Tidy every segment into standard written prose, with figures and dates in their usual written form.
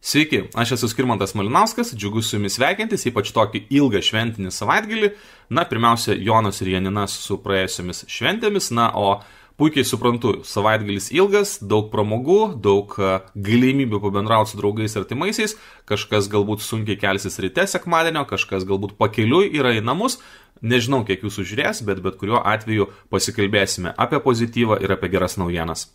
Sveiki, aš esu Skirmantas Malinauskas, džiugu su jumis sveikintis, ypač tokį ilgą šventinį savaitgalį. Na, pirmiausia, Jonas ir Janinas su praėjusiomis šventėmis, na, o puikiai suprantu, savaitgalis ilgas, daug pramogų, daug galimybių pabendrauti su draugais ir artimaisiais, kažkas galbūt sunkiai kelsis ryte sekmadienio, kažkas galbūt pakeliui yra į namus, nežinau, kiek jūsų žiūrės, bet kuriuo atveju pasikalbėsime apie pozityvą ir apie geras naujienas.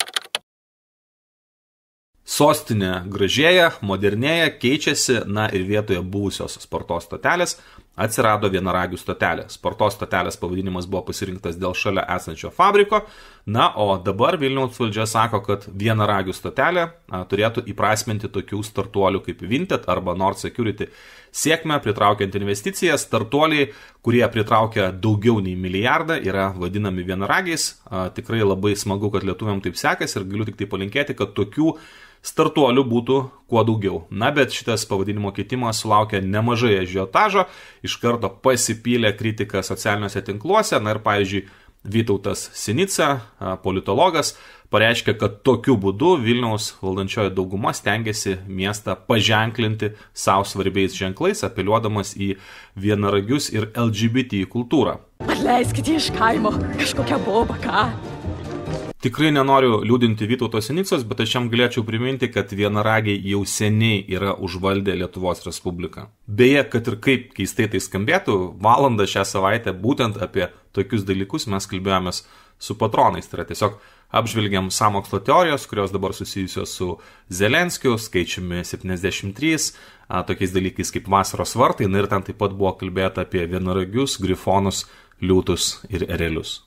Sostinė gražėja, modernėja, keičiasi, na ir vietoje buvusios sporto stotelės atsirado vienaragių stotelė. Sporto stotelės pavadinimas buvo pasirinktas dėl šalia esančio fabriko, na o dabar Vilniaus valdžia sako, kad vienaragių stotelė turėtų įprasminti tokių startuolių kaip Vinted arba Nord Security sėkmę, pritraukiant investicijas. Startuoliai, kurie pritraukia daugiau nei milijardą, yra vadinami vienaragiais. Tikrai labai smagu, kad lietuviam taip sekasi ir galiu tik tai palinkėti, kad tokių startuolių būtų kuo daugiau. Na, bet šitas pavadinimo keitimas sulaukė nemažai ažiotažo, iš karto pasipylė kritika socialiniuose tinkluose, na ir pavyzdžiui, Vytautas Sinica, politologas, pareiškė, kad tokiu būdu Vilniaus valdančioji dauguma stengiasi miestą paženklinti savo svarbiais ženklais, apeliuodamas į vienaragius ir LGBT kultūrą. Atleiskite iš kaimo, kažkokia boba, ką? Tikrai nenoriu liūdinti Vytauto Sinicos, bet aš jam galėčiau priminti, kad vienaragiai jau seniai yra užvaldę Lietuvos Respubliką. Beje, kad ir kaip keistai tai skambėtų, valandą šią savaitę būtent apie tokius dalykus mes kalbėjomės su patronais. Tai yra tiesiog apžvelgiam sąmokslo teorijos, kurios dabar susijusios su Zelenskiu, skaičiumi 73, tokiais dalykais kaip vasaros vartai, na ir ten taip pat buvo kalbėta apie vienaragius, grifonus, liūtus ir erelius.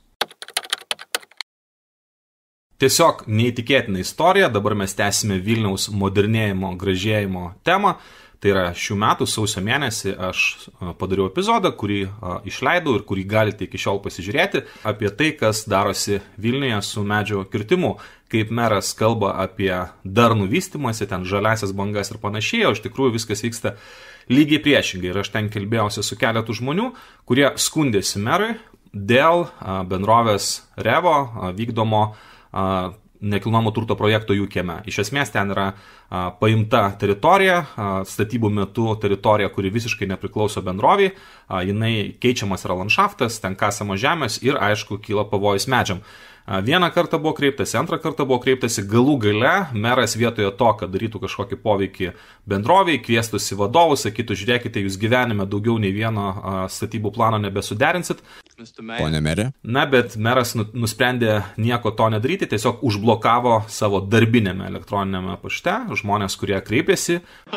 Tiesiog neįtikėtina istorija, dabar mes tęsime Vilniaus modernėjimo, gražėjimo temą. Tai yra šių metų sausio mėnesį aš padariau epizodą, kurį išleidau ir kurį galite iki šiol pasižiūrėti, apie tai, kas darosi Vilniuje su medžio kirtimu, kaip meras kalba apie darnų vystymąsi, ten žaliasias bangas ir panašiai, o iš tikrųjų viskas vyksta lygiai priešingai. Ir aš ten kalbėjausi su keletu žmonių, kurie skundėsi merui dėl bendrovės Revo vykdomo nekilnojamo turto projekto jų kieme. Iš esmės ten yra paimta teritorija, statybų metu teritorija, kuri visiškai nepriklauso bendroviai, jinai keičiamas yra landšaftas, ten kasamos žemės ir aišku kyla pavojus medžiam. Vieną kartą buvo kreiptasi, antrą kartą buvo kreiptasi, galų gale meras vietoje to, kad darytų kažkokį poveikį bendroviai, kviestųsi vadovus, sakytų, žiūrėkite, jūs gyvenime daugiau nei vieno statybų plano nebesuderinsit. Pone merė? Na, bet meras nusprendė nieko to nedaryti, tiesiog užblokavo savo darbinėme elektroninėme pašte žmonės, kurie kreipėsi.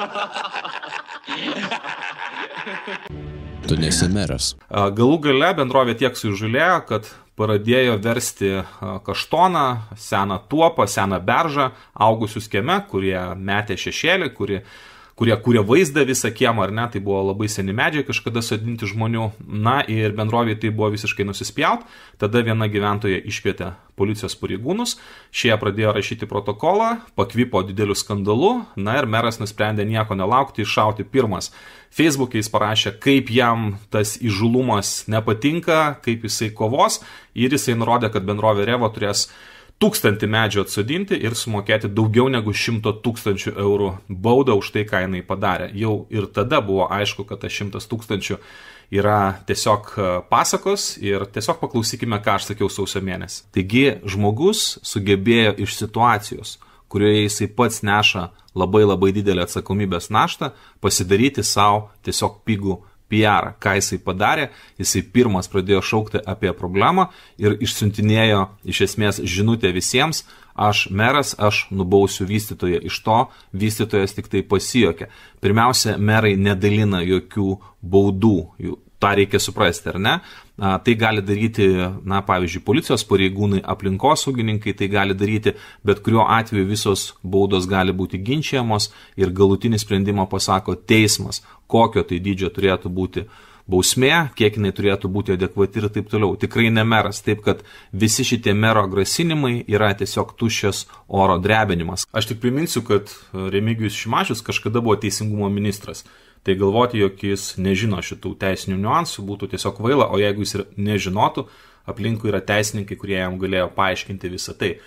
Tu nesi meras. Galų gale bendrovė tiek suįžūlėjo, kad pradėjo versti kaštoną, seną tuopą, seną beržą, augusius kieme, kurie metė šešėlį, kurie kūrė vaizdą visą kiemą, ar ne, tai buvo labai seni medžiai kažkada sodinti žmonių, na ir bendrovėje tai buvo visiškai nusispjaut, tada viena gyventoja iškvietė policijos pareigūnus, šie pradėjo rašyti protokolą, pakvipo dideliu skandalu, na ir meras nusprendė nieko nelaukti, iššauti pirmas. Facebook'e jis parašė, kaip jam tas įžulumas nepatinka, kaip jisai kovos ir jisai nurodė, kad bendrovė Revo turės 1000 medžių atsodinti ir sumokėti daugiau negu 100 000 eurų baudą už tai, ką jinai padarė. Jau ir tada buvo aišku, kad tas 100 000 yra tiesiog pasakos ir tiesiog paklausykime, ką aš sakiau sausio mėnesį. Taigi žmogus sugebėjo iš situacijos, kurioje jisai pats neša labai didelę atsakomybės naštą, pasidaryti savo tiesiog pigų PR. Ką jisai padarė, jisai pirmas pradėjo šaukti apie problemą ir išsiuntinėjo iš esmės žinutę visiems, aš meras, aš nubausiu vystytoją. Iš to vystytojas tik tai pasijuokė. Pirmiausia, merai nedalina jokių baudų, tą reikia suprasti, ar ne? Tai gali daryti, na, pavyzdžiui, policijos pareigūnai, aplinkosaugininkai, tai gali daryti, bet kuriuo atveju visos baudos gali būti ginčiamos ir galutinį sprendimą pasako teismas, kokio tai dydžio turėtų būti bausmė, kiek jinai turėtų būti adekvati ir taip toliau. Tikrai ne meras, taip kad visi šitie mero grasinimai yra tiesiog tuščias oro drebinimas. Aš tik priminsiu, kad Remigijus Šimašius kažkada buvo teisingumo ministras. Tai galvoti, jog jis nežino šitų teisinių niuansų, būtų tiesiog kvaila, o jeigu jis ir nežinotų, aplinkui yra teisininkai, kurie jam galėjo paaiškinti visą tai.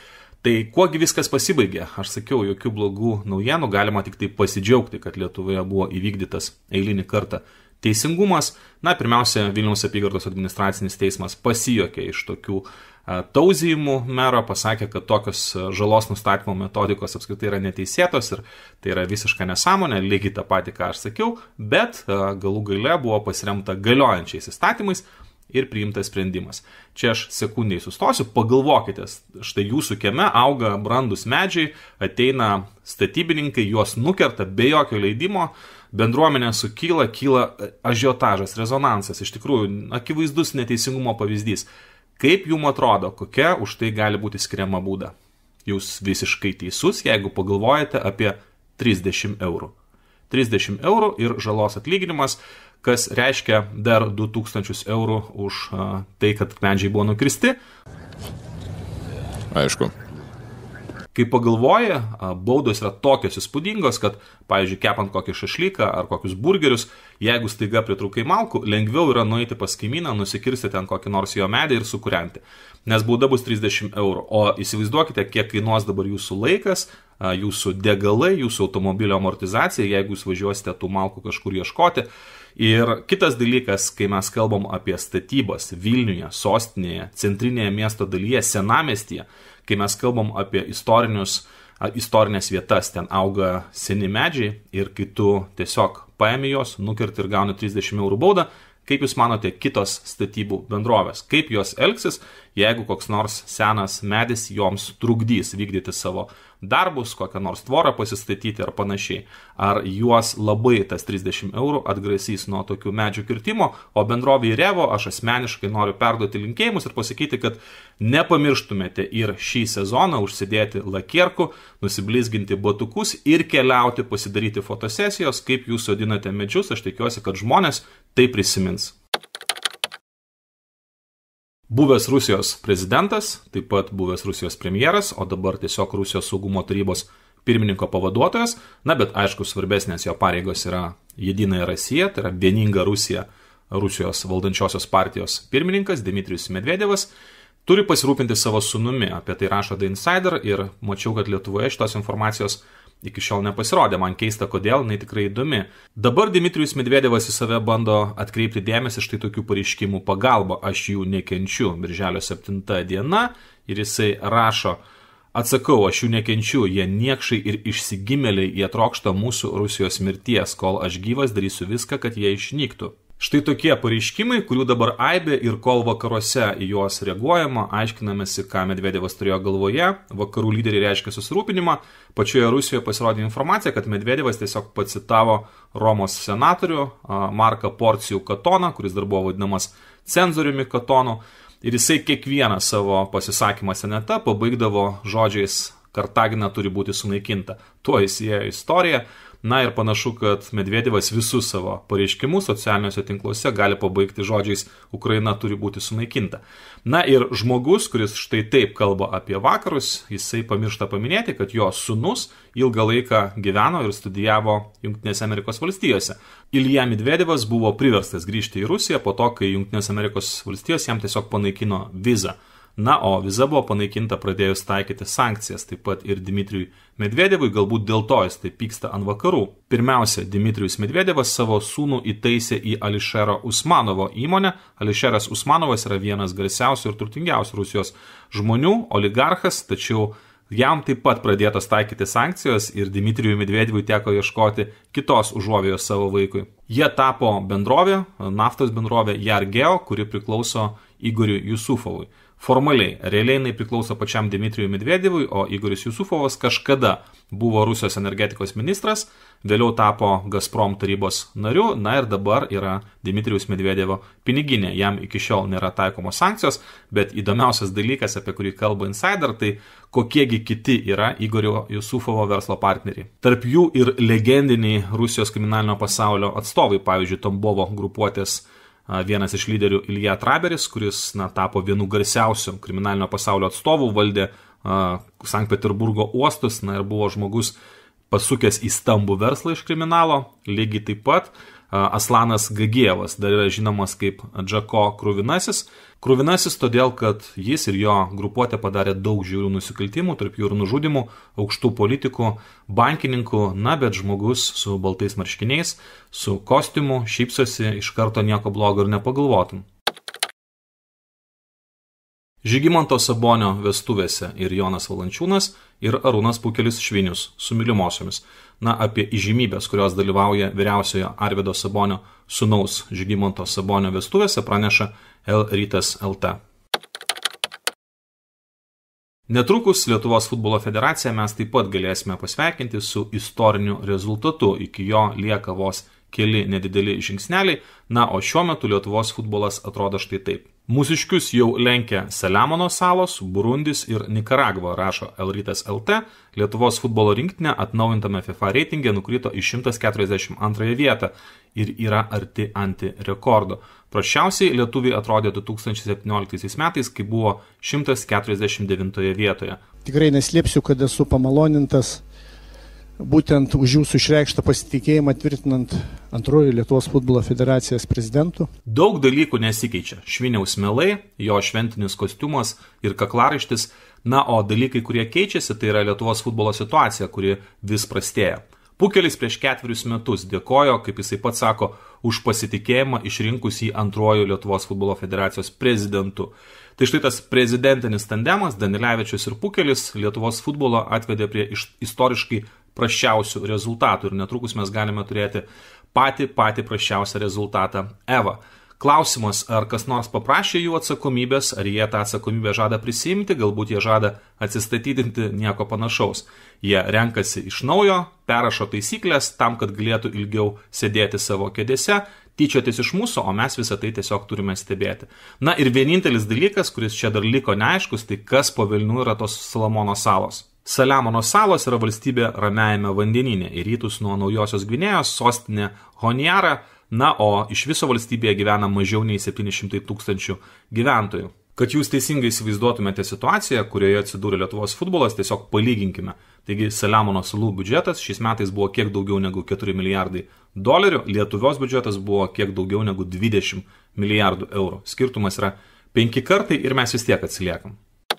Tai kuogi viskas pasibaigė? Aš sakiau, jokių blogų naujienų, galima tik tai pasidžiaugti, kad Lietuvoje buvo įvykdytas eilinį kartą teisingumas. Na, pirmiausia, Vilniaus apygardos administracinis teismas pasijuokė iš tokių tauzijimų mero, pasakė, kad tokios žalos nustatymo metodikos apskritai yra neteisėtos ir tai yra visiška nesąmonė, lygiai tą patį, ką aš sakiau, bet galų gale buvo pasiremta galiojančiais įstatymais ir priimtas sprendimas. Čia aš sekundžiai sustosiu, pagalvokite, štai jūsų kieme auga brandus medžiai, ateina statybininkai, juos nukerta be jokio leidimo, bendruomenė sukyla, kyla ažiotažas, rezonansas, iš tikrųjų akivaizdus neteisingumo pavyzdys. Kaip jums atrodo, kokia už tai gali būti skiriama bauda? Jūs visiškai teisus, jeigu pagalvojate apie 30 eurų. 30 eurų ir žalos atlyginimas, kas reiškia dar 2000 eurų už tai, kad medžiai buvo nukirsti. Aišku. Kai pagalvoja, baudos yra tokios įspūdingos, kad, pavyzdžiui, kepant kokį šašlyką ar kokius burgerius, jeigu staiga pritrūkai malkų, lengviau yra nueiti pas kaimyną, nusikirsti ten kokį nors jo medį ir sukūrenti. Nes bauda bus 30 eurų. O įsivaizduokite, kiek kainuos dabar jūsų laikas, jūsų degalai, jūsų automobilio amortizacija, jeigu jūs važiuosite tų malkų kažkur ieškoti. Ir kitas dalykas, kai mes kalbam apie statybas Vilniuje, sostinėje, centrinėje miesto dalyje, senamiestyje, kai mes kalbam apie istorinės vietas, ten auga seni medžiai ir kai tu tiesiog paimi juos, nukirti ir gauni 30 eurų baudą, kaip jūs manote kitos statybų bendrovės, kaip jos elgsis, jeigu koks nors senas medis joms trukdys vykdyti savo darbus, kokią nors tvorą pasistatyti ar panašiai. Ar juos labai tas 30 eurų atgrasys nuo tokių medžių kirtimo, o bendrovė Revo aš asmeniškai noriu perduoti linkėjimus ir pasakyti, kad nepamirštumėte ir šį sezoną užsidėti lakierkų, nusiblizginti batukus ir keliauti pasidaryti fotosesijos, kaip jūs sodinate medžius. Aš tikiuosi, kad žmonės tai prisimins. Buvęs Rusijos prezidentas, taip pat buvęs Rusijos premjeras, o dabar tiesiog Rusijos saugumo tarybos pirmininko pavaduotojas, na bet aišku svarbesnės jo pareigos yra Jedinąja Rusija, tai yra vieninga Rusija, Rusijos valdančiosios partijos pirmininkas Dmitrijus Medvedevas, turi pasirūpinti savo sūnumi, apie tai rašo The Insider ir mačiau, kad Lietuvoje šitos informacijos iki šiol nepasirodė, man keista kodėl, jinai tikrai įdomi. Dabar Dmitrijus Medvedevas į save bando atkreipti dėmesį štai tokių pareiškimų pagalba, aš jų nekenčiu, birželio 7 diena, ir jisai rašo, atsakau, aš jų nekenčiu, jie niekšai ir išsigimėliai, jie trokšta mūsų Rusijos mirties, kol aš gyvas darysiu viską, kad jie išnyktų. Štai tokie pareiškimai, kurių dabar aibė ir kol vakaruose į juos reaguojama, aiškinamasi, ką Medvedevas turėjo galvoje, vakarų lyderiai reiškia susirūpinimą, pačioje Rusijoje pasirodė informacija, kad Medvedevas tiesiog pacitavo Romos senatorių Marką Porcijų Katoną, kuris dar buvo vadinamas cenzoriumi Katonu, ir jisai kiekvieną savo pasisakymą senate pabaigdavo žodžiais Kartagina turi būti sunaikinta. Tuo jis įėjo istoriją. Na ir panašu, kad Medvedevas visus savo pareiškimus socialiniuose tinkluose gali pabaigti žodžiais Ukraina turi būti sunaikinta. Na ir žmogus, kuris štai taip kalba apie vakarus, jisai pamiršta paminėti, kad jo sūnus ilgą laiką gyveno ir studijavo Jungtinėse Amerikos valstijose. Ilja Medvedevas buvo priverstas grįžti į Rusiją po to, kai Jungtinės Amerikos valstijos jam tiesiog panaikino vizą. Na, o viza buvo panaikinta pradėjus taikyti sankcijas, taip pat ir Dmitrijui Medvedevui, galbūt dėl to jis taip pyksta ant vakarų. Pirmiausia, Dmitrijus Medvedevas savo sūnų įtaisė į Ališero Usmanovo įmonę. Ališeras Usmanovas yra vienas garsiausių ir turtingiausių Rusijos žmonių, oligarchas, tačiau jam taip pat pradėtos taikyti sankcijos ir Dmitrijui Medvedevui teko ieškoti kitos užuovėjos savo vaikui. Jie tapo bendrovė, naftos bendrovė Yargeo, kuri priklauso Igoriui Jusufovui. Formaliai, realiai jinai priklauso pačiam Dmitrijui Medvedevui, o Igoris Jusufovas kažkada buvo Rusijos energetikos ministras, vėliau tapo Gazprom tarybos nariu, na ir dabar yra Dmitrijaus Medvedevo piniginė. Jam iki šiol nėra taikomos sankcijos, bet įdomiausias dalykas, apie kurį kalba Insider, tai kokiegi kiti yra Igorio Jusufovo verslo partneriai. Tarp jų ir legendiniai Rusijos kriminalinio pasaulio atstovai, pavyzdžiui, Tambovo grupuotės vienas iš lyderių Ilja Traberis, kuris tapo vienu garsiausių kriminalinio pasaulio atstovų, valdė Sankt Peterburgo uostus, ir buvo žmogus pasukęs į stambų verslą iš kriminalo. Lygiai taip pat Aslanas Gagijevas, dar yra žinomas kaip Džako Kruvinasis. Kruvinasis todėl, kad jis ir jo grupuotė padarė daug žiaurių nusikaltimų, tarp jų ir nužudimų, aukštų politikų, bankininkų, bet žmogus su baltais marškiniais, su kostiumu, šypsosi, iš karto nieko blogo ir nepagalvotum. Žygimanto Sabonio vestuvėse ir Jonas Valančiūnas ir Arūnas Pukelis Švinius su mylimosiomis. Apie įžymybės, kurios dalyvauja vyriausiojo Arvydo Sabonio sūnaus Žygimanto Sabonio vestuvėse praneša L-Rytas LT. Netrukus Lietuvos futbolo federaciją mes taip pat galėsime pasveikinti su istoriniu rezultatu. Iki jo lieka vos keli nedideli žingsneliai, o šiuo metu Lietuvos futbolas atrodo štai taip. Mūsiškius jau lenkia Saliamono salos, Burundis ir Nikaragva, rašo L-Rytas LT. Lietuvos futbolo rinktinė atnaujintame FIFA reitinge nukrito į 142 vietą ir yra arti antirekordo. Prasčiausiai lietuviai atrodė 2017 metais, kai buvo 149 vietoje. Tikrai neslėpsiu, kad esu pamalonintas būtent už jūsų išreikštą pasitikėjimą tvirtinant antrojo Lietuvos futbolo federacijos prezidentu. Daug dalykų nesikeičia. Šviniaus melai, jo šventinis kostiumas ir kaklaraištis, o dalykai, kurie keičiasi, tai yra Lietuvos futbolo situacija, kuri vis prastėja. Pukelis prieš 4 metus dėkojo, kaip jisai pats sako, už pasitikėjimą išrinkus jį antrojo Lietuvos futbolo federacijos prezidentu. Tai štai tas prezidentinis tandemas, Danilevičius ir Pukelis, Lietuvos futbolo atvedė prie istoriškai prasčiausių rezultatų ir netrukus mes galime turėti patį prasčiausią rezultatą ever. Klausimas, ar kas nors paprašė jų atsakomybės, ar jie tą atsakomybę žada prisimti, galbūt jie žada atsistatydinti, nieko panašaus. Jie renkasi iš naujo, perrašo taisyklės tam, kad galėtų ilgiau sėdėti savo kėdėse, tyčiotis iš mūsų, o mes visą tai tiesiog turime stebėti. Ir vienintelis dalykas, kuris čia dar liko neaiškus, tai kas po velnių yra tos Salomono salos. Saliamono salos yra valstybė Ramiajame vandenyne, į rytus nuo Naujosios Gvinėjos, sostinė Honiara, o iš viso valstybėje gyvena mažiau nei 700 000 gyventojų. Kad jūs teisingai įsivaizduotumėte situaciją, kurioje atsidūrė Lietuvos futbolas, tiesiog palyginkime. Taigi Saliamono salų biudžetas šiais metais buvo kiek daugiau negu 4 milijardai dolerių, Lietuvos biudžetas buvo kiek daugiau negu 20 milijardų eurų. Skirtumas yra 5 kartai ir mes vis tiek atsiliekam.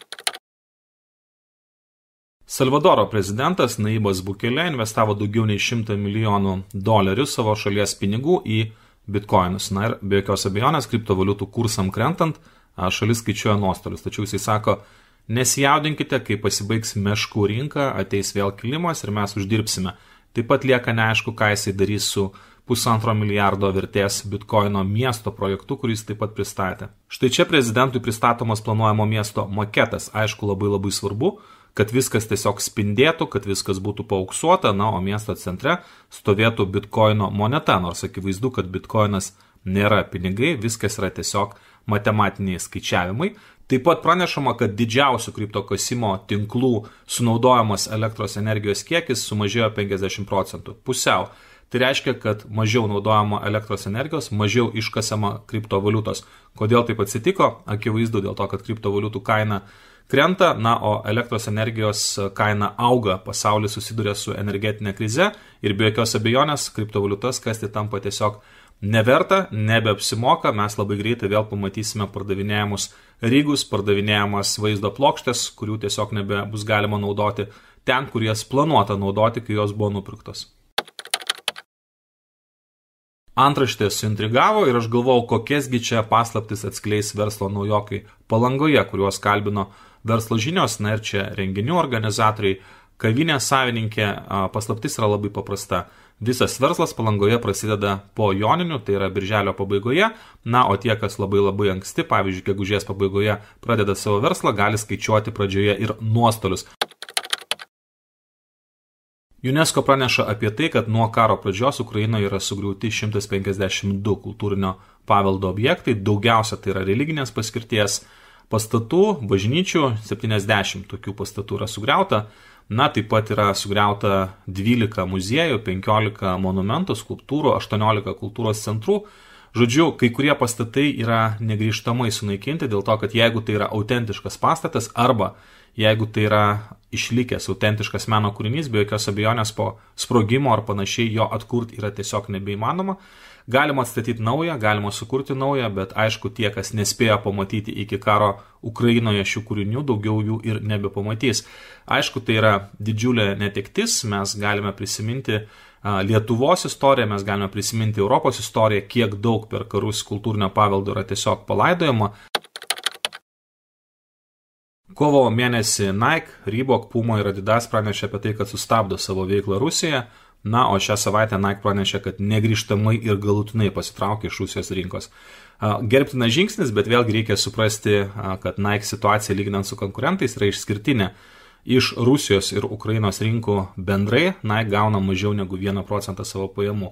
Salvadoro prezidentas Naibas Bukele investavo daugiau nei $100 milijonų savo šalies pinigų į bitkoinus. Ir be jokios abejonės, kriptovaliutų kursam krentant, šalis skaičiuoja nuostolius. Tačiau jisai sako, nesijaudinkite, kai pasibaigs meškų rinka, ateis vėl kilimas ir mes uždirbsime. Taip pat lieka neaišku, ką jisai darys su $1,5 milijardo vertės bitkoino miesto projektu, kuris taip pat pristatė. Štai čia prezidentui pristatomas planuojamo miesto maketas. Aišku, labai svarbu, kad viskas tiesiog spindėtų, kad viskas būtų paauksuota, o miesto centre stovėtų bitkoino moneta, nors akivaizdu, kad bitkoinas nėra pinigai, viskas yra tiesiog matematiniai skaičiavimai. Taip pat pranešama, kad didžiausių kriptokasimo tinklų sunaudojamas elektros energijos kiekis sumažėjo 50%, pusiau. Tai reiškia, kad mažiau naudojama elektros energijos, mažiau iškasama kriptovaliutos. Kodėl taip atsitiko? Akivaizdu dėl to, kad kriptovaliutų kaina krenta, o elektros energijos kaina auga, pasaulis susiduria su energetinė krize ir be jokios abejonės kriptovaliutas kasti tampa tiesiog neverta, nebeapsimoka, mes labai greitai vėl pamatysime pardavinėjamus rygus, pardavinėjamas vaizdo plokštės, kurių tiesiog nebebus galima naudoti ten, kur jas planuota naudoti, kai jos buvo nupirktos. Antraštės suintrigavo ir aš galvojau, kokiasgi čia paslaptis atskleis verslo naujokai Palangoje, kuriuos kalbino Verslo žinios, ir čia renginių organizatoriai, kavinės savininkė. Paslaptis yra labai paprasta. Visas verslas Palangoje prasideda po joninių, tai yra birželio pabaigoje, o tie, kas labai anksti, pavyzdžiui, gegužės pabaigoje pradeda savo verslą, gali skaičiuoti pradžioje ir nuostolius. UNESCO praneša apie tai, kad nuo karo pradžios Ukrainoje yra sugriauti 152 kultūrinio paveldo objektai, daugiausia tai yra religinės paskirties pastatų, bažnyčių, 70 tokių pastatų yra sugriauta, taip pat yra sugriauta 12 muziejų, 15 monumentų, skulptūrų, 18 kultūros centrų. Žodžiu, kai kurie pastatai yra negrįžtamai sunaikinti dėl to, kad jeigu tai yra autentiškas pastatas arba jeigu tai yra išlikęs autentiškas meno kūrinys, be jokios abejonės po sprogimo ar panašiai jo atkurti yra tiesiog nebeįmanoma. Galima atstatyti naują, galima sukurti naują, bet aišku, tie, kas nespėjo pamatyti iki karo Ukrainoje šių kūrinių, daugiau jų ir nebepamatys. Aišku, tai yra didžiulė netektis, mes galime prisiminti Lietuvos istoriją, mes galime prisiminti Europos istoriją, kiek daug per karus kultūrinio paveldo yra tiesiog palaidojama. Kovo mėnesį Nike, Reebok, Puma ir Adidas pranešė apie tai, kad sustabdo savo veiklą Rusijoje. Na, o šią savaitę Nike pranešė, kad negrįžtamai ir galutinai pasitraukė iš Rusijos rinkos. Gerbtinas žingsnis, bet vėlgi reikia suprasti, kad Nike situacija lyginant su konkurentais yra išskirtinė. Iš Rusijos ir Ukrainos rinkų bendrai Nike gauna mažiau negu 1% savo pajamų.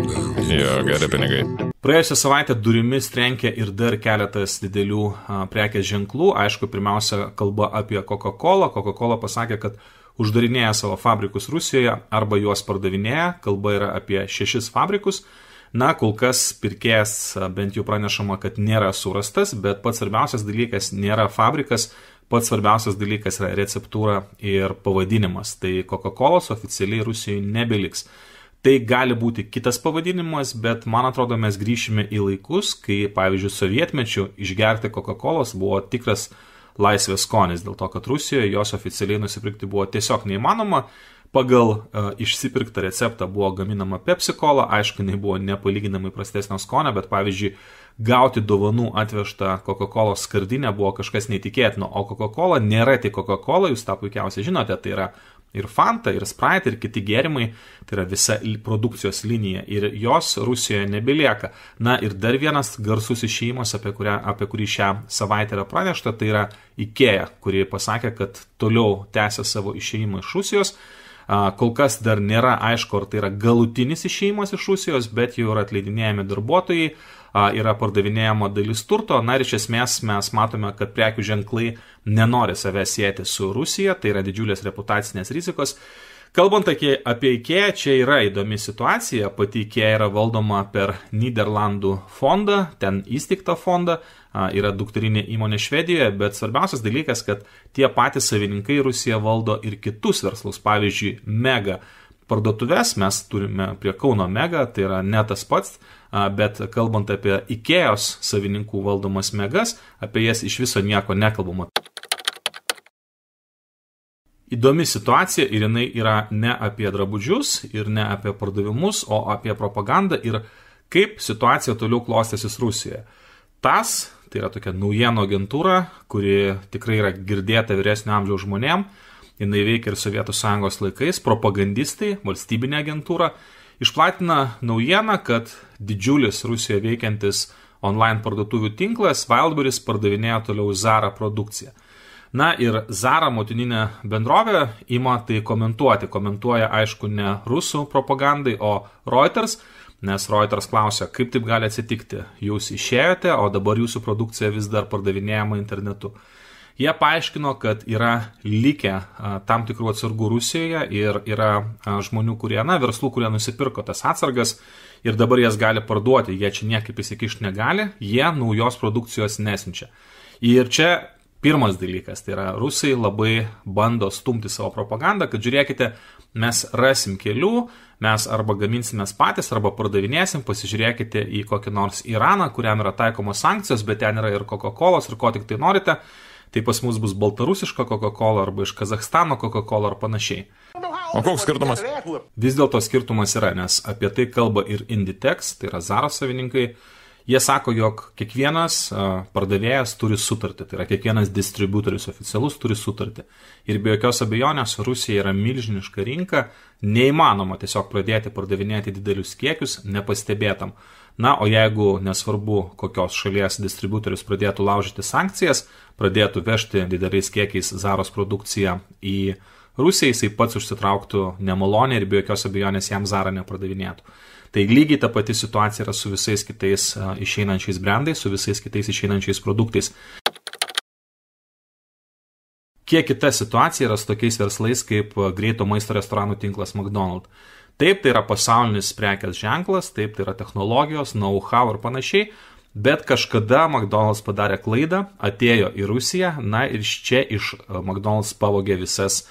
Jo, geri pinigai. Praėjusią savaitę durimis trenkė ir dar keletas didelių prekės ženklų. Aišku, pirmiausia kalba apie Coca-Cola. Coca-Cola pasakė, kad uždarinėja savo fabrikus Rusijoje arba juos pardavinėja. Kalba yra apie 6 fabrikus. Na, kol kas pirkėjas bent jau pranešama, kad nėra surastas, bet pats svarbiausias dalykas nėra fabrikas, pats svarbiausias dalykas yra receptūra ir pavadinimas. Tai Coca-Colos oficialiai Rusijoje nebeliks. Tai gali būti kitas pavadinimas, bet man atrodo mes grįšime į laikus, kai, pavyzdžiui, sovietmečiu išgerti Coca-Colos buvo tikras laisvės skonis, dėl to, kad Rusijoje jos oficialiai nusipirkti buvo tiesiog neįmanoma. Pagal išsipirktą receptą buvo gaminama Pepsi Cola, aišku, jinai buvo nepalyginamai prastesnio skonio, bet pavyzdžiui, gauti dovanų atvežtą Coca-Cola skardinę buvo kažkas neįtikėtino, o Coca-Cola nėra tik Coca-Cola, jūs tą puikiausiai žinote, tai yra ir Fanta, ir Sprite, ir kiti gėrimai, tai yra visa produkcijos linija ir jos Rusijoje nebelieka. Na ir dar vienas garsus išėjimas, apie kurį šią savaitę yra pranešta, tai yra IKEA, kuri pasakė, kad toliau tęsia savo išėjimą iš Rusijos. Kol kas dar nėra aišku, ar tai yra galutinis išėjimas iš Rusijos, bet jau yra atleidinėjami darbuotojai, yra pardavinėjama dalis turto. Na ir iš esmės mes matome, kad prekių ženklai nenori save sieti su Rusija, tai yra didžiulės reputacinės rizikos. Kalbant apie IKEA, čia yra įdomi situacija, pati IKEA yra valdoma per Niderlandų fondą, ten įsteigtą fondą, yra dukterinė įmonė Švedijoje, bet svarbiausias dalykas, kad tie patys savininkai Rusija valdo ir kitus verslus, pavyzdžiui, Mega parduotuves, mes turime prie Kauno Mega, tai yra ne tas pats, bet kalbant apie IKEA'os savininkų valdomas Megas, apie jas iš viso nieko nekalbama. Įdomi situacija ir jinai yra ne apie drabužius ir ne apie pardavimus, o apie propagandą ir kaip situacija toliau klostėsis Rusijoje. TASS, tai yra tokia naujienų agentūra, kuri tikrai yra girdėta vyresnio amžiaus žmonėm, jinai veikia ir Sovietų Sąjungos laikais, propagandistai, valstybinė agentūra, išplatina naujieną, kad didžiulis Rusijoje veikiantis online parduotuvių tinklas Wildberries pardavinėja toliau Zara produkciją. Na ir Zara motininė bendrovė ima tai komentuoja aišku ne rusų propagandai, o Reuters, nes Reuters klausia, kaip taip gali atsitikti, jūs išėjote, o dabar jūsų produkcija vis dar pardavinėjama internetu. Jie paaiškino, kad yra likę tam tikrų atsargų Rusijoje ir yra žmonių, verslų, kurie nusipirko tas atsargas ir dabar jas gali parduoti, jie čia niekaip įsikišti negali, jie naujos produkcijos nesinčia. Ir čia pirmas dalykas, tai yra rusai labai bando stumti savo propagandą, kad žiūrėkite, mes rasim kelių, mes arba gaminsimės patys, arba pardavinėsim, pasižiūrėkite į kokį nors Iraną, kuriam yra taikomos sankcijos, bet ten yra ir Coca-Colos, ir ko tik tai norite, tai pas mus bus baltarusiška Coca-Cola, arba iš Kazachstano Coca-Cola, ar panašiai. O koks skirtumas? Vis dėlto skirtumas yra, nes apie tai kalba ir Inditex, tai yra Zara savininkai. Jie sako, jog kiekvienas pardavėjas turi sutartį, tai yra kiekvienas distributorius oficialus turi sutartį. Ir be jokios abejonės Rusija yra milžiniška rinka, neįmanoma tiesiog pradėti pardavinėti didelius kiekius nepastebėtam. Na, o jeigu nesvarbu, kokios šalies distributorius pradėtų laužyti sankcijas, pradėtų vežti dideliais kiekiais Zaros produkciją į Rusiją, jisai pats užsitrauktų nemalonę ir be jokios abejonės jam Zara nepardavinėtų. Tai lygiai ta pati situacija yra su visais kitais išeinančiais brandais, su visais kitais išeinančiais produktais. Kiek kita situacija yra su tokiais verslais kaip greito maisto restoranų tinklas McDonald's. Taip, tai yra pasaulinis prekės ženklas, taip, tai yra technologijos, know-how ir panašiai, bet kažkada McDonald's padarė klaidą, atėjo į Rusiją, na ir čia iš McDonald's pavogė visas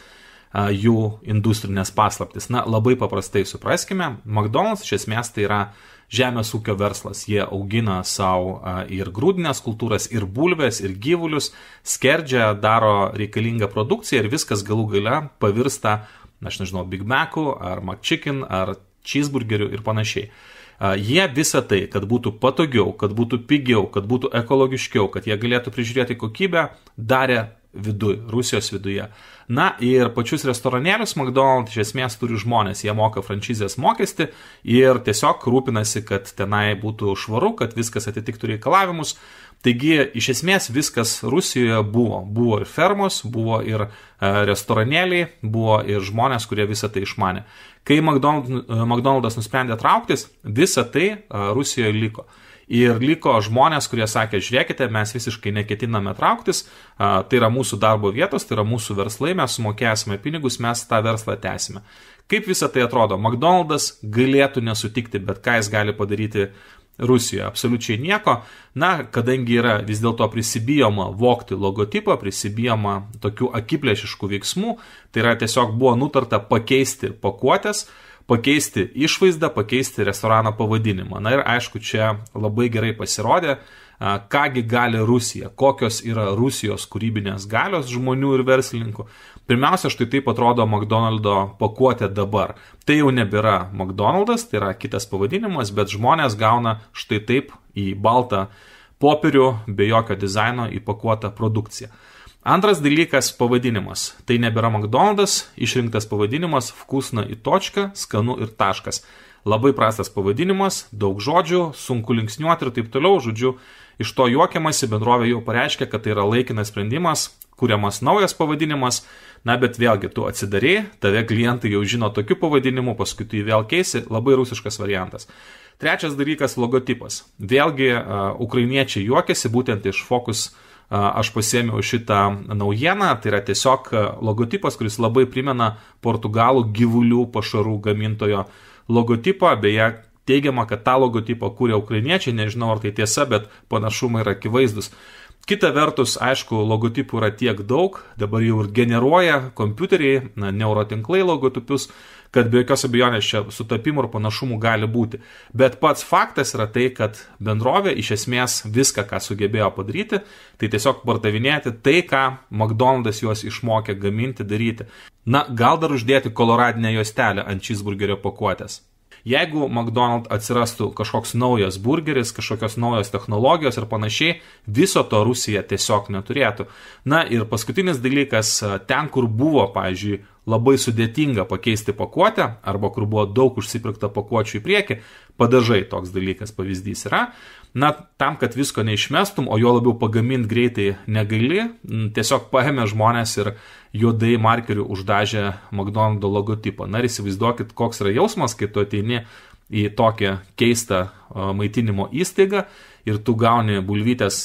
jų industrinės paslaptis. Na, labai paprastai supraskime, McDonald's iš esmės tai yra žemės ūkio verslas. Jie augina savo ir grūdinės kultūras, ir bulves, ir gyvulius, skerdžia, daro reikalingą produkciją ir viskas galų gale pavirsta, aš nežinau, Big Mac'u, ar McChicken, ar cheeseburgerių ir panašiai. Jie visą tai, kad būtų patogiau, kad būtų pigiau, kad būtų ekologiškiau, kad jie galėtų prižiūrėti kokybę, darė Rusijos viduje. Na ir pačius restoranėlius McDonald's iš esmės turi žmonės, jie moka franšizės mokestį ir tiesiog rūpinasi, kad tenai būtų švaru, kad viskas atitiktų reikalavimus. Taigi iš esmės viskas Rusijoje buvo ir fermos, buvo ir restoranėliai, buvo ir žmonės, kurie visą tai išmanė. Kai McDonald's nusprendė trauktis, visą tai Rusijoje liko. Ir liko žmonės, kurie sakė, žiūrėkite, mes visiškai neketiname trauktis, tai yra mūsų darbo vietos, tai yra mūsų verslai, mes sumokėsime pinigus, mes tą verslą tęsime. Kaip visą tai atrodo? McDonald's galėtų nesutikti, bet ką jis gali padaryti Rusijoje? Absoliučiai nieko. Na, kadangi yra vis dėlto prisibijoma vogti logotipą, prisibijoma tokių akiplėšiškų veiksmų, tai yra tiesiog buvo nutarta pakeisti pakuotės, pakeisti išvaizdą, pakeisti restorano pavadinimą. Na ir aišku, čia labai gerai pasirodė, kągi gali Rusija, kokios yra Rusijos kūrybinės galios žmonių ir verslininkų. Pirmiausia, štai taip atrodo McDonald'o pakuotė dabar. Tai jau nebėra McDonald's, tai yra kitas pavadinimas, bet žmonės gauna štai taip į baltą popierių, be jokio dizaino įpakuotą produkciją. Antras dalykas – pavadinimas. Tai nebėra McDonald's, išrinktas pavadinimas vkusna į točką, skanu ir taškas. Labai prastas pavadinimas, daug žodžių, sunku linksniuoti ir taip toliau. Žodžiu, iš to juokiamasi, bendrovė jau pareiškia, kad tai yra laikinas sprendimas, kuriamas naujas pavadinimas. Na, bet vėlgi tu atsidarei, tave klientai jau žino tokiu pavadinimu, paskui tu jį vėl keisi, labai rusiškas variantas. Trečias dalykas – logotipas. Vėlgi, ukrainiečiai juokiasi būtent iš Focus. Aš pasėmiau šitą naujieną, tai yra tiesiog logotipas, kuris labai primena portugalų gyvulių pašarų gamintojo logotipą, beje, teigiama, kad tą logotipą kūrė ukrainiečiai, nežinau ar tai tiesa, bet panašumai yra akivaizdus. Kita vertus, aišku, logotipų yra tiek daug, dabar jau ir generuoja kompiuteriai, neurotinklai logotipus, kad be jokios abejonės čia sutapimų ir panašumų gali būti. Bet pats faktas yra tai, kad bendrovė iš esmės viską, ką sugebėjo padaryti, tai tiesiog pardavinėti tai, ką McDonald's juos išmokė gaminti, daryti. Na, gal dar uždėti koloradinę juostelę ant cheeseburgerio pakuotės. Jeigu McDonald's atsirastų kažkoks naujas burgeris, kažkokios naujos technologijos ir panašiai, viso to Rusija tiesiog neturėtų. Na ir paskutinis dalykas, ten, kur buvo, pavyzdžiui, labai sudėtinga pakeisti pakuotę, arba kur buvo daug užsipirkta pakuočių į priekį, padažai toks dalykas pavyzdys yra. Na, tam, kad visko neišmestum, o jo labiau pagaminti greitai negali, tiesiog paėmė žmonės ir juodai markeriu uždažė McDonald's logotipą. Na ir įsivaizduokit, koks yra jausmas, kai tu ateini į tokią keistą maitinimo įstaigą ir tu gauni bulvytės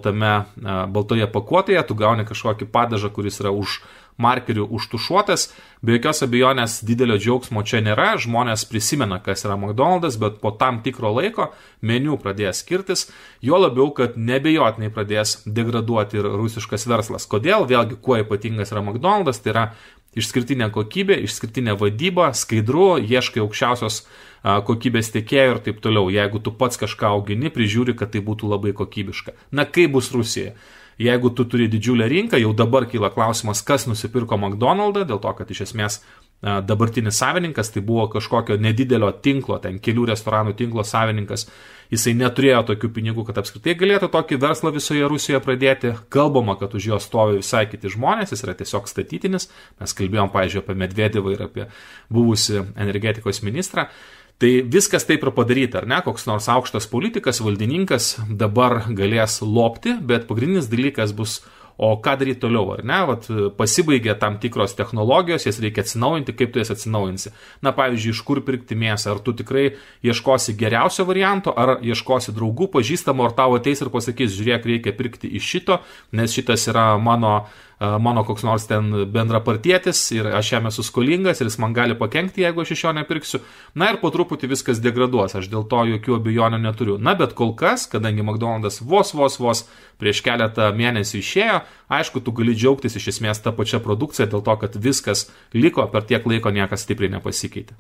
baltoje pakuotėje, tu gauni kažkokį padažą, kuris yra už markerių užtušuotas. Be jokios abejonės didelio džiaugsmo čia nėra, žmonės prisimena, kas yra McDonald's, bet po tam tikro laiko meniu pradės skirtis, jo labiau, kad nebejotinai pradės degraduoti ir rusiškas verslas. Kodėl? Vėlgi, kuo ypatingas yra McDonald's, tai yra išskirtinė kokybė, išskirtinė vadyba, skaidru, ieškai aukščiausios kokybės tiekėjų ir taip toliau. Jeigu tu pats kažką augini, prižiūri, kad tai būtų labai kokybiška. Na, kaip bus Rusijoje? Jeigu tu turi didžiulę rinką, jau dabar kyla klausimas, kas nusipirko McDonald'ą, dėl to, kad iš esmės dabartinis savininkas, tai buvo kažkokio nedidelio tinklo, ten kelių restoranų tinklo savininkas, jisai neturėjo tokių pinigų, kad apskritai galėtų tokį verslą visoje Rusijoje pradėti. Kalbama, kad už jo stovi visai kiti žmonės, jis yra tiesiog statytinis, mes kalbėjom, pavyzdžiui, apie Medvedevą ir apie buvusi energetikos ministrą. Tai viskas taip ir padaryta, ar ne? Koks nors aukštas politikas, valdininkas dabar galės lopti, bet pagrindinis dalykas bus, o ką daryti toliau, ar ne? Vat pasibaigė tam tikros technologijos, jas reikia atsinaujinti, kaip tu jas atsinaujinsi. Na, pavyzdžiui, iš kur pirkti mėsą, ar tu tikrai ieškosi geriausio varianto, ar ieškosi draugų, pažįstamo, ar tavo ateis ir pasakys, žiūrėk, reikia pirkti iš šito, nes šitas yra mano mano koks nors ten bendrapartietis ir aš jam esu skolingas ir jis man gali pakenkti, jeigu aš iš jo nepirksiu. Na ir po truputį viskas degraduos, aš dėl to jokių abejonių neturiu. Na bet kol kas, kadangi McDonald's vos prieš keletą mėnesių išėjo, aišku, tu gali džiaugtis iš esmės tą pačią produkciją dėl to, kad viskas liko, per tiek laiko niekas stipriai nepasikeitė.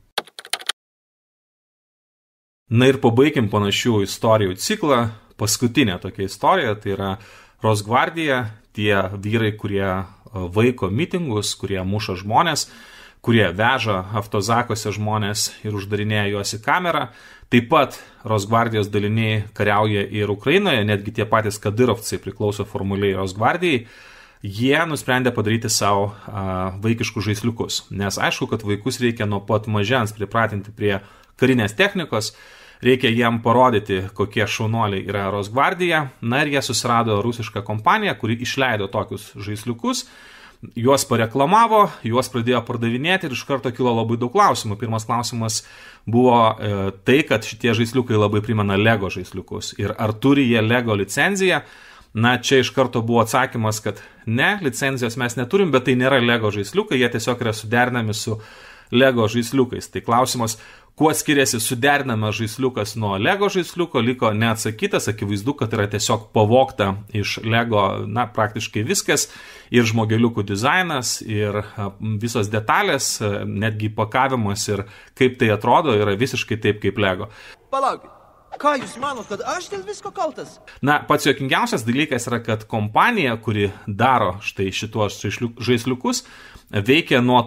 Na ir pabaikim panašių istorijų ciklą. Paskutinė tokia istorija, tai yra Rosgvardija, tie vyrai, kurie vaiko mitingus, kurie muša žmonės, kurie veža автозакose žmonės ir uždarinėja juos į kamerą. Taip pat Rosgvardijos daliniai kariauja ir Ukrainoje, netgi tie patys Kadyrovcai priklauso formaliai Rosgvardijai. Jie nusprendė padaryti savo vaikiškus žaisliukus, nes aišku, kad vaikus reikia nuo pat mažens pripratinti prie karinės technikos, reikia jiem parodyti, kokie šaunuoliai yra Rosgvardija. Na ir jie susirado rusišką kompaniją, kuri išleido tokius žaisliukus, juos pareklamavo, juos pradėjo pardavinėti ir iš karto kilo labai daug klausimų. Pirmas klausimas buvo tai, kad šitie žaisliukai labai primena Lego žaisliukus ir ar turi jie Lego licenciją. Na, čia iš karto buvo atsakymas, kad ne, licenzijos mes neturim, bet tai nėra Lego žaisliukai, jie tiesiog yra suderinami su Lego žaisliukais. Tai klausimas, kuo skiriasi suderinamas žaisliukas nuo Lego žaisliuko, liko neatsakytas, akivaizdu, kad yra tiesiog pavogta iš Lego, na, praktiškai viskas, ir žmogeliukų dizainas, ir visos detalės, netgi pakavimas ir kaip tai atrodo, yra visiškai taip kaip Lego. Palaukit. Ką jūs manot, kad aš dėl visko kaltas? Na, pats juokingiausias dalykas yra, kad kompanija, kuri daro štai šituos žaisliukus, veikia nuo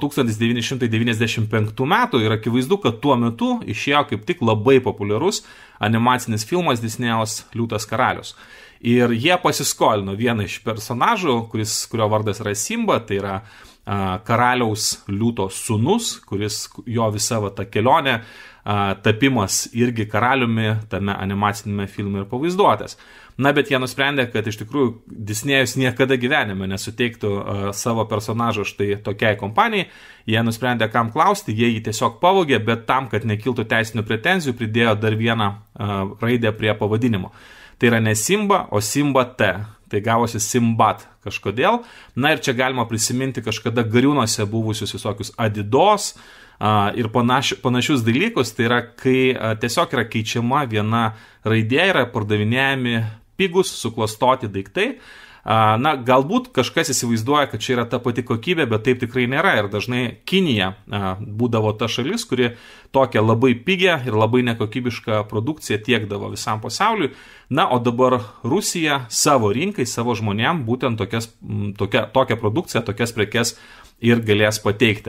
1995 metų ir akivaizdu, kad tuo metu išėjo kaip tik labai populiarus animacinis filmas Disnėjaus Liūtas karalius. Ir jie pasiskolino vieną iš personažų, kurio vardas yra Simba, tai yra karaliaus Liūto sūnus, kuris jo visa ta kelionė, tapimas irgi karaliumi tame animacinėme filme ir pavaizduotas. Na, bet jie nusprendė, kad iš tikrųjų Disnėjus niekada gyvenime nesuteiktų savo personažą štai tokiai kompanijai. Jie nusprendė, kam klausti, jie jį tiesiog pavogė, bet tam, kad nekiltų teisinių pretenzijų, pridėjo dar vieną raidę prie pavadinimo. Tai yra ne Simba, o Simba T. Tai gavosi Simbat kažkodėl. Na ir čia galima prisiminti kažkada gariūnuose buvusius visokius Adidos ir panašius dalykus. Tai yra, kai tiesiog yra keičiama viena raidė, yra pardavinėjami pigus, suklastoti daiktai. Na, galbūt kažkas įsivaizduoja, kad čia yra ta pati kokybė, bet taip tikrai nėra. Ir dažnai Kinija būdavo ta šalis, kuri tokią labai pigią ir labai nekokybišką produkciją tiekdavo visam pasauliui. Na, o dabar Rusija savo rinkai, savo žmonėm būtent tokią produkciją, tokias prekes ir galės pateikti.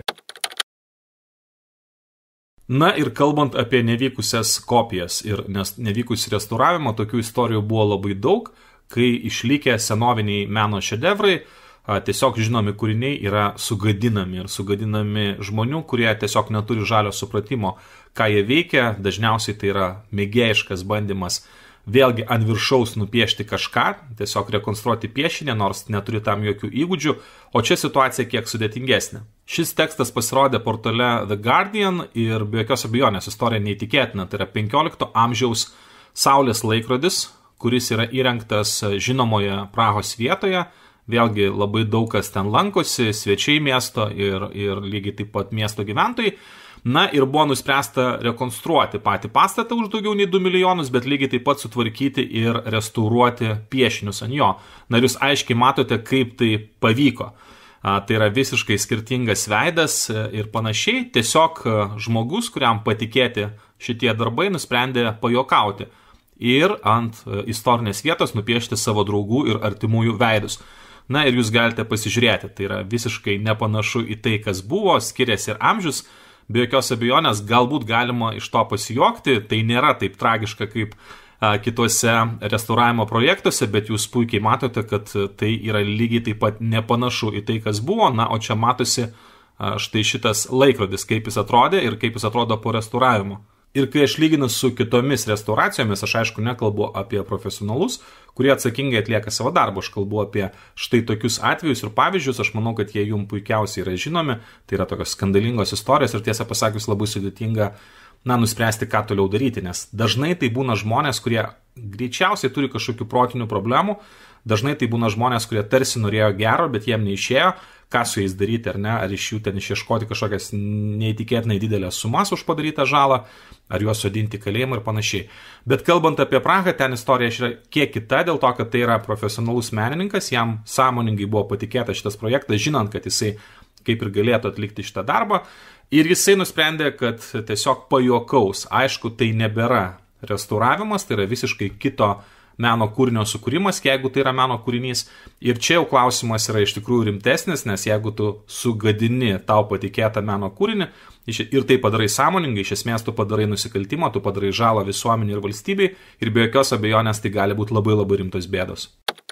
Na ir kalbant apie nevykusias kopijas ir nevykusį restauravimą, tokių istorijų buvo labai daug, kai išlikę senoviniai meno šedevrai, tiesiog žinomi kūriniai yra sugadinami ir sugadinami žmonių, kurie tiesiog neturi žalio supratimo, ką jie veikia. Dažniausiai tai yra mėgėjiškas bandymas vėlgi ant viršaus nupiešti kažką, tiesiog rekonstruoti piešinį, nors neturi tam jokių įgūdžių, o čia situacija kiek sudėtingesnė. Šis tekstas pasirodė portale The Guardian ir be jokios abejonės istorija neįtikėtina. Tai yra 15 amžiaus saulės laikrodis, kuris yra įrengtas žinomoje Prahos vietoje. Vėlgi labai daug kas ten lankosi, svečiai miesto ir lygiai taip pat miesto gyventojai. Na ir buvo nuspręsta rekonstruoti patį pastatą už daugiau nei 2 milijonus, bet lygiai taip pat sutvarkyti ir restauruoti piešinius ant jo. Na ir jūs aiškiai matote, kaip tai pavyko. Tai yra visiškai skirtingas veidas ir panašiai. Tiesiog žmogus, kuriam patikėti šitie darbai, nusprendė pajokauti ir ant istorinės vietos nupiešti savo draugų ir artimųjų veidus. Na ir jūs galite pasižiūrėti, tai yra visiškai nepanašu į tai, kas buvo, skiriasi ir amžius. Be jokios abejonės, galbūt galima iš to pasijokti, tai nėra taip tragiška kaip kitose restauravimo projektuose, bet jūs puikiai matote, kad tai yra lygiai taip pat nepanašu į tai, kas buvo. Na, o čia matosi štai šitas laikrodis, kaip jis atrodė ir kaip jis atrodo po restauravimo. Ir kai aš lyginu su kitomis restauracijomis, aš aišku nekalbu apie profesionalus, kurie atsakingai atlieka savo darbą. Aš kalbu apie štai tokius atvejus ir pavyzdžius, aš manau, kad jie jums puikiausiai yra žinomi. Tai yra tokios skandalingos istorijos ir tiesą pasakius labai sudėtinga nuspręsti, ką toliau daryti, nes dažnai tai būna žmonės, kurie greičiausiai turi kažkokių protinių problemų, Dažnai tai būna žmonės, kurie tarsi norėjo gero, bet jiem neišėjo, ką su jais daryti ar ne, ar iš jų ten išieškoti kažkokias neįtikėtinai didelės sumas už padarytą žalą, ar juos sodinti kalėjimą ir panašiai. Bet kalbant apie Prahą, ten istorija yra kiek kita, dėl to, kad tai yra profesionalus menininkas, jam sąmoningai buvo patikėtas šitas projektas, žinant, kad jisai kaip ir galėtų atlikti šitą darbą, ir jisai nusprendė, kad tiesiog pajuokaus. Aišku, tai nebėra restauravimas, tai yra visiškai kito meno kūrinio sukūrimas, jeigu tai yra meno kūrinys. Ir čia jau klausimas yra iš tikrųjų rimtesnis, nes jeigu tu sugadini tau patikėtą meno kūrinį ir tai padarai sąmoningai, iš esmės tu padarai nusikaltimą, tu padarai žalą visuomenį ir valstybei ir be jokios abejonės tai gali būti labai labai rimtos bėdos.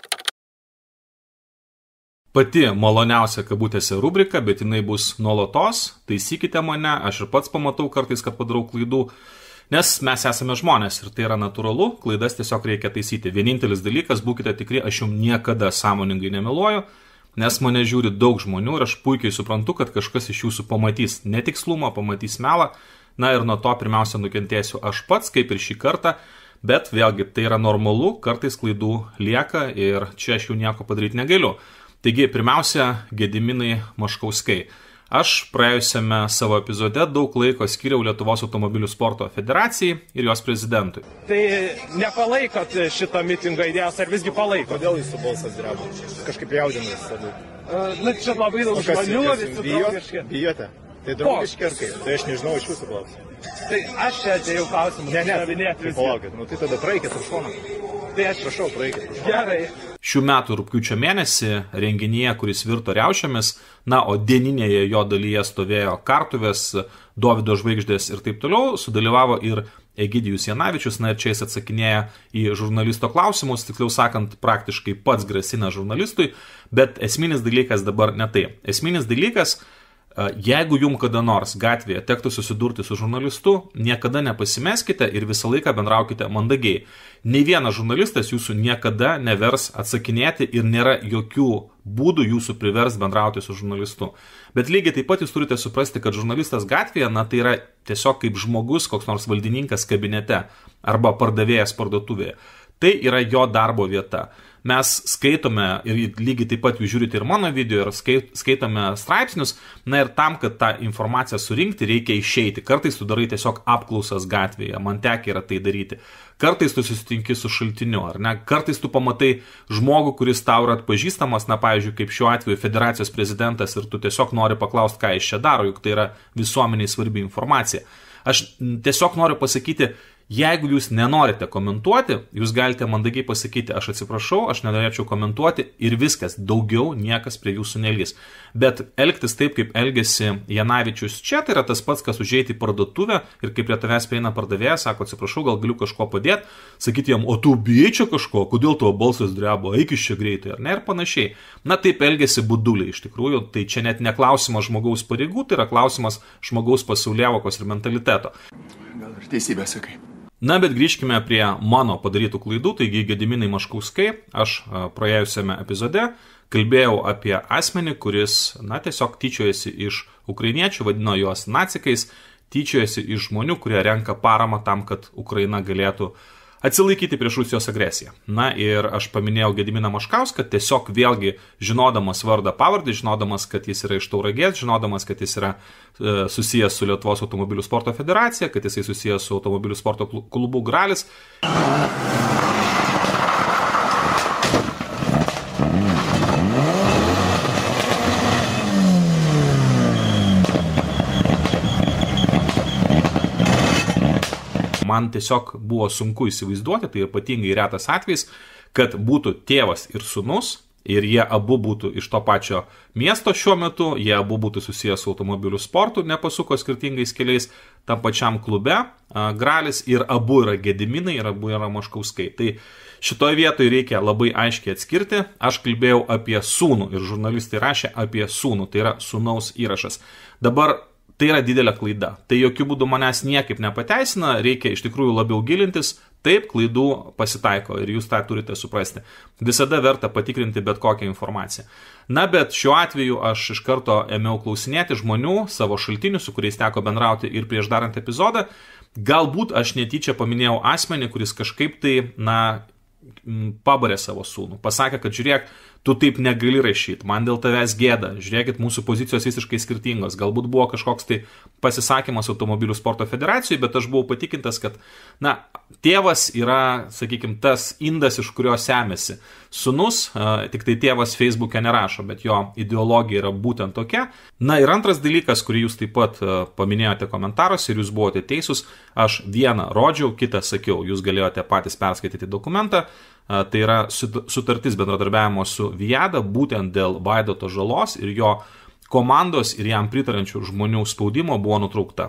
Pati maloniausia kabutėse rubrika, bet jinai bus nuolatos, taisykite mane, aš ir pats pamatau kartais, kad padarau klaidų, nes mes esame žmonės ir tai yra natūralu, klaidas tiesiog reikia taisyti. Vienintelis dalykas, būkite tikri, aš jums niekada sąmoningai nemeluoju, nes mane žiūri daug žmonių ir aš puikiai suprantu, kad kažkas iš jūsų pamatys netikslumą, pamatys melą, na ir nuo to pirmiausia nukentėsiu aš pats, kaip ir šį kartą, bet vėlgi tai yra normalu, kartais klaidų lieka ir čia aš jau nieko padaryti negaliu. Taigi, pirmiausia, Gediminai Maškauskai. Aš praėjusiame savo epizode daug laiko skiriau Lietuvos automobilių sporto federacijai ir jos prezidentui. Tai nepalaikot šitą mitingą idėjas, ar visgi palaikot? Kodėl jūsų balsas dreba? Kažkaip jaudinasi. Na, čia labai daug žmonių, visi draugiški. Bijote? Tai draugiški ar kaip? Tai aš nežinau iš jūsų klausimų. Tai aš čia atėjau klausimus. Ne, tai palaukit, tai tada praeikit už šoną. Tai aš prašau, praeikit už šoną. Gerai. Šių metų rugpjūčio mėnesį renginyje, kuris virto riaušėmis, na, o dieninėje jo dalyje stovėjo kartuvės, Dovydo žvaigždės ir taip toliau, sudalyvavo ir Egidijus Janavičius, na ir čia jis atsakinėja į žurnalisto klausimus, tiksliau sakant, praktiškai pats grasina žurnalistui, bet esminis dalykas dabar ne tai. Esminis dalykas, jeigu jums kada nors gatvėje tektų susidurti su žurnalistu, niekada nepasimeskite ir visą laiką bendraukite mandagiai. Nei vienas žurnalistas jūsų niekada nevers atsakinėti ir nėra jokių būdų jūsų privers bendrauti su žurnalistu. Bet lygiai taip pat jūs turite suprasti, kad žurnalistas gatvėje, na tai yra tiesiog kaip žmogus, koks nors valdininkas kabinete arba pardavėjas parduotuvėje. Tai yra jo darbo vieta. Mes skaitome ir lygiai taip pat jūs žiūrite ir mano video ir skaitome straipsnius, na ir tam, kad tą informaciją surinkti, reikia išeiti. Kartais tu darai tiesiog apklausas gatvėje, man tekia yra tai daryti. Kartais tu susitinki su šaltiniu, ar ne? Kartais tu pamatai žmogų, kuris tau yra atpažįstamas, na pavyzdžiui, kaip šiuo atveju federacijos prezidentas ir tu tiesiog nori paklausti, ką jis čia daro, juk tai yra visuomeniai svarbi informacija. Aš tiesiog noriu pasakyti, jeigu jūs nenorite komentuoti, jūs galite mandagiai pasakyti, aš atsiprašau, aš nenorėčiau komentuoti ir viskas, daugiau niekas prie jūsų nelys. Bet elgtis taip, kaip elgėsi Janavičius čia, tai yra tas pats, kas užeiti į parduotuvę ir kaip prie tavęs prieina pardavėjas, sako, atsiprašau, gal galiu kažko padėti, sakyti jam, o tu bijai čia kažko, kodėl tavo balsas dreba, eik iš čia greitai, ar ne, ir panašiai. Na taip elgėsi buduliai iš tikrųjų, tai čia net ne klausimas žmogaus pareigų, tai yra klausimas žmogaus pasauliavokos ir mentaliteto. Gal ir teisybė sakai. Na, bet grįžkime prie mano padarytų klaidų, taigi Gediminai Maškauskai, aš praėjusiame epizode kalbėjau apie asmenį, kuris, na, tiesiog tyčiojasi iš ukrainiečių, vadino juos nacikais, tyčiojasi iš žmonių, kurie renka paramą tam, kad Ukraina galėtų atsilaikyti prieš Rusijos agresiją. Na ir aš paminėjau Gediminą Maškauską, tiesiog vėlgi žinodamas vardą pavardį, žinodamas, kad jis yra iš Tauragės, žinodamas, kad jis yra susijęs su Lietuvos automobilių sporto federacija, kad jisai susijęs su automobilių sporto klubu Gralis. Man tiesiog buvo sunku įsivaizduoti, tai ypatingai retas atvejis, kad būtų tėvas ir sūnus ir jie abu būtų iš to pačio miesto šiuo metu, jie abu būtų susijęs su automobilių sportu, nepasuko skirtingais keliais tam pačiam klube Gralis ir abu yra Gediminai ir abu yra Maškauskai. Tai šitoje vietoje reikia labai aiškiai atskirti. Aš kalbėjau apie sūnų ir žurnalistai rašė apie sūnų, tai yra sūnaus įrašas. Dabar tai yra didelė klaida. Tai jokių būdų manęs niekaip nepateisina, reikia iš tikrųjų labiau gilintis. Taip, klaidų pasitaiko ir jūs tą turite suprasti. Visada verta patikrinti bet kokią informaciją. Na, bet šiuo atveju aš iš karto ėmiau klausinėti žmonių, savo šaltinių, su kuriais teko bendrauti ir prieš darant epizodą. Galbūt aš netyčia paminėjau asmenį, kuris kažkaip tai, na, pabarė savo sūnų, pasakė, kad žiūrėk, tu taip negali rašyti, man dėl tavęs gėda, žiūrėkit, mūsų pozicijos visiškai skirtingos, galbūt buvo kažkoks tai pasisakymas automobilių sporto federacijai, bet aš buvau patikintas, kad, na, tėvas yra, sakykime, tas indas, iš kurio semėsi. Sūnus, tik tai tėvas Facebook'e nerašo, bet jo ideologija yra būtent tokia. Na ir antras dalykas, kurį jūs taip pat paminėjote komentaruose ir jūs buvote teisūs, aš vieną rodžiau, kitą sakiau, jūs galėjote patys perskaityti dokumentą. Tai yra sutartis bendradarbiavimo su Viada būtent dėl Vaidoto žalos ir jo komandos ir jam pritarančių žmonių spaudimo buvo nutraukta.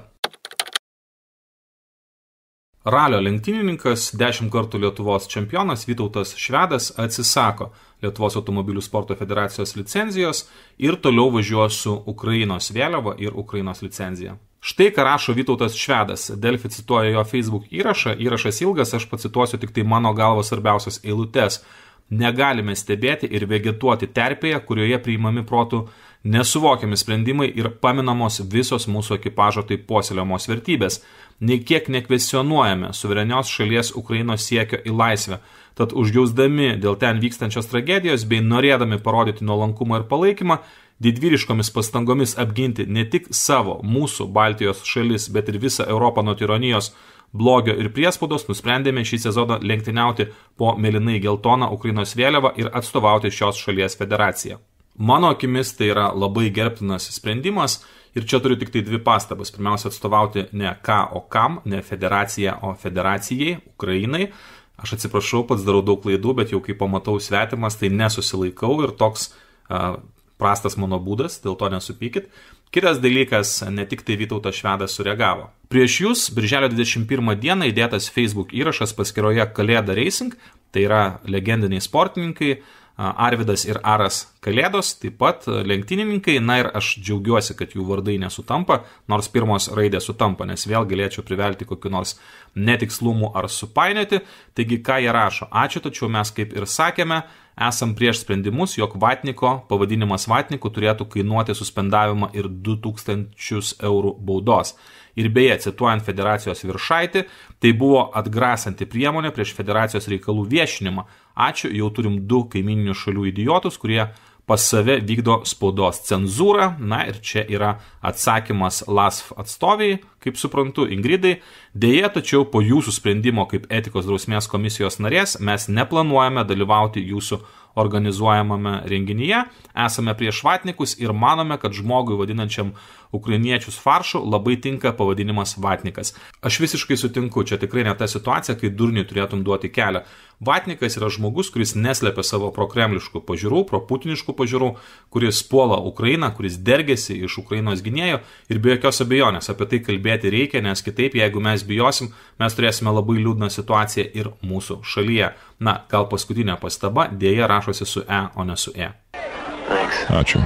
Ralio lenktynininkas, 10 kartų Lietuvos čempionas Vytautas Švedas atsisako Lietuvos automobilių sporto federacijos licenzijos ir toliau važiuos su Ukrainos vėliava ir Ukrainos licenzija. Štai ką rašo Vytautas Švedas. Delfi cituoja jo Facebook įrašą. Įrašas ilgas, aš pacituosiu tik tai mano galvo svarbiausias eilutes. Negalime stebėti ir vegetuoti terpėje, kurioje priimami protų nesuvokiami sprendimai ir paminamos visos mūsų ekipažo taip puoselėjamos vertybės. Nei kiek nekvesionuojame suverenios šalies Ukrainos siekio į laisvę. Tad užjausdami dėl ten vykstančios tragedijos bei norėdami parodyti nuolankumą ir palaikymą, didvyriškomis pastangomis apginti ne tik savo, mūsų Baltijos šalis, bet ir visą Europą nuo tironijos, blogio ir priespaudos, nusprendėme šį sezoną lenktyniauti po mėlynai geltoną Ukrainos vėliavą ir atstovauti šios šalies federaciją. Mano akimis tai yra labai gerbtinas sprendimas ir čia turiu tik tai dvi pastabas. Pirmiausia, atstovauti ne ką, o kam, ne federaciją, o federacijai, Ukrainai. Aš atsiprašau, pats darau daug klaidų, bet jau kai pamatau svetimas, tai nesusilaikau ir toks prastas mano būdas, dėl to nesupykit. Kitas dalykas, ne tik tai Vytautas Švedas sureagavo. Prieš jūs, birželio 21 dieną įdėtas Facebook įrašas paskyroje Kalėda Racing, tai yra legendiniai sportininkai, Arvidas ir Aras Kalėdos, taip pat lenktynininkai, na ir aš džiaugiuosi, kad jų vardai nesutampa, nors pirmos raidės sutampa, nes vėl galėčiau privelti kokiu nors netikslumų ar supainioti. Taigi, ką jie rašo? Ačiū, tačiau mes kaip ir sakėme, esam prieš sprendimus, jog vatniko, pavadinimas vatniku turėtų kainuoti suspendavimą ir 2000 eurų baudos. Ir beje, cituojant federacijos viršaitį, tai buvo atgrasanti priemonė prieš federacijos reikalų viešinimą. Ačiū, jau turim 2 kaimininių šalių idiotus, kurie pas save vykdo spaudos cenzūrą. Na ir čia yra atsakymas LASF atstoviai, kaip suprantu, Ingridai. Deja, tačiau po jūsų sprendimo kaip etikos drausmės komisijos narės mes neplanuojame dalyvauti jūsų organizuojamame renginyje, esame prieš vatnikus ir manome, kad žmogui vadinančiam ukrainiečius faršu labai tinka pavadinimas vatnikas. Aš visiškai sutinku, čia tikrai ne ta situacija, kai durniui turėtum duoti kelią. Vatnikas yra žmogus, kuris neslepia savo prokremliškų pažiūrų, proputiniškų pažiūrų, kuris puola Ukrainą, kuris dergiasi iš Ukrainos gynėjų ir be jokios abejonės apie tai kalbėti reikia, nes kitaip, jeigu mes bijosim, mes turėsime labai liūdną situaciją ir mūsų šalyje. Na, gal paskutinė pastaba, dėja rašosi su E, o ne su E. Ačiū.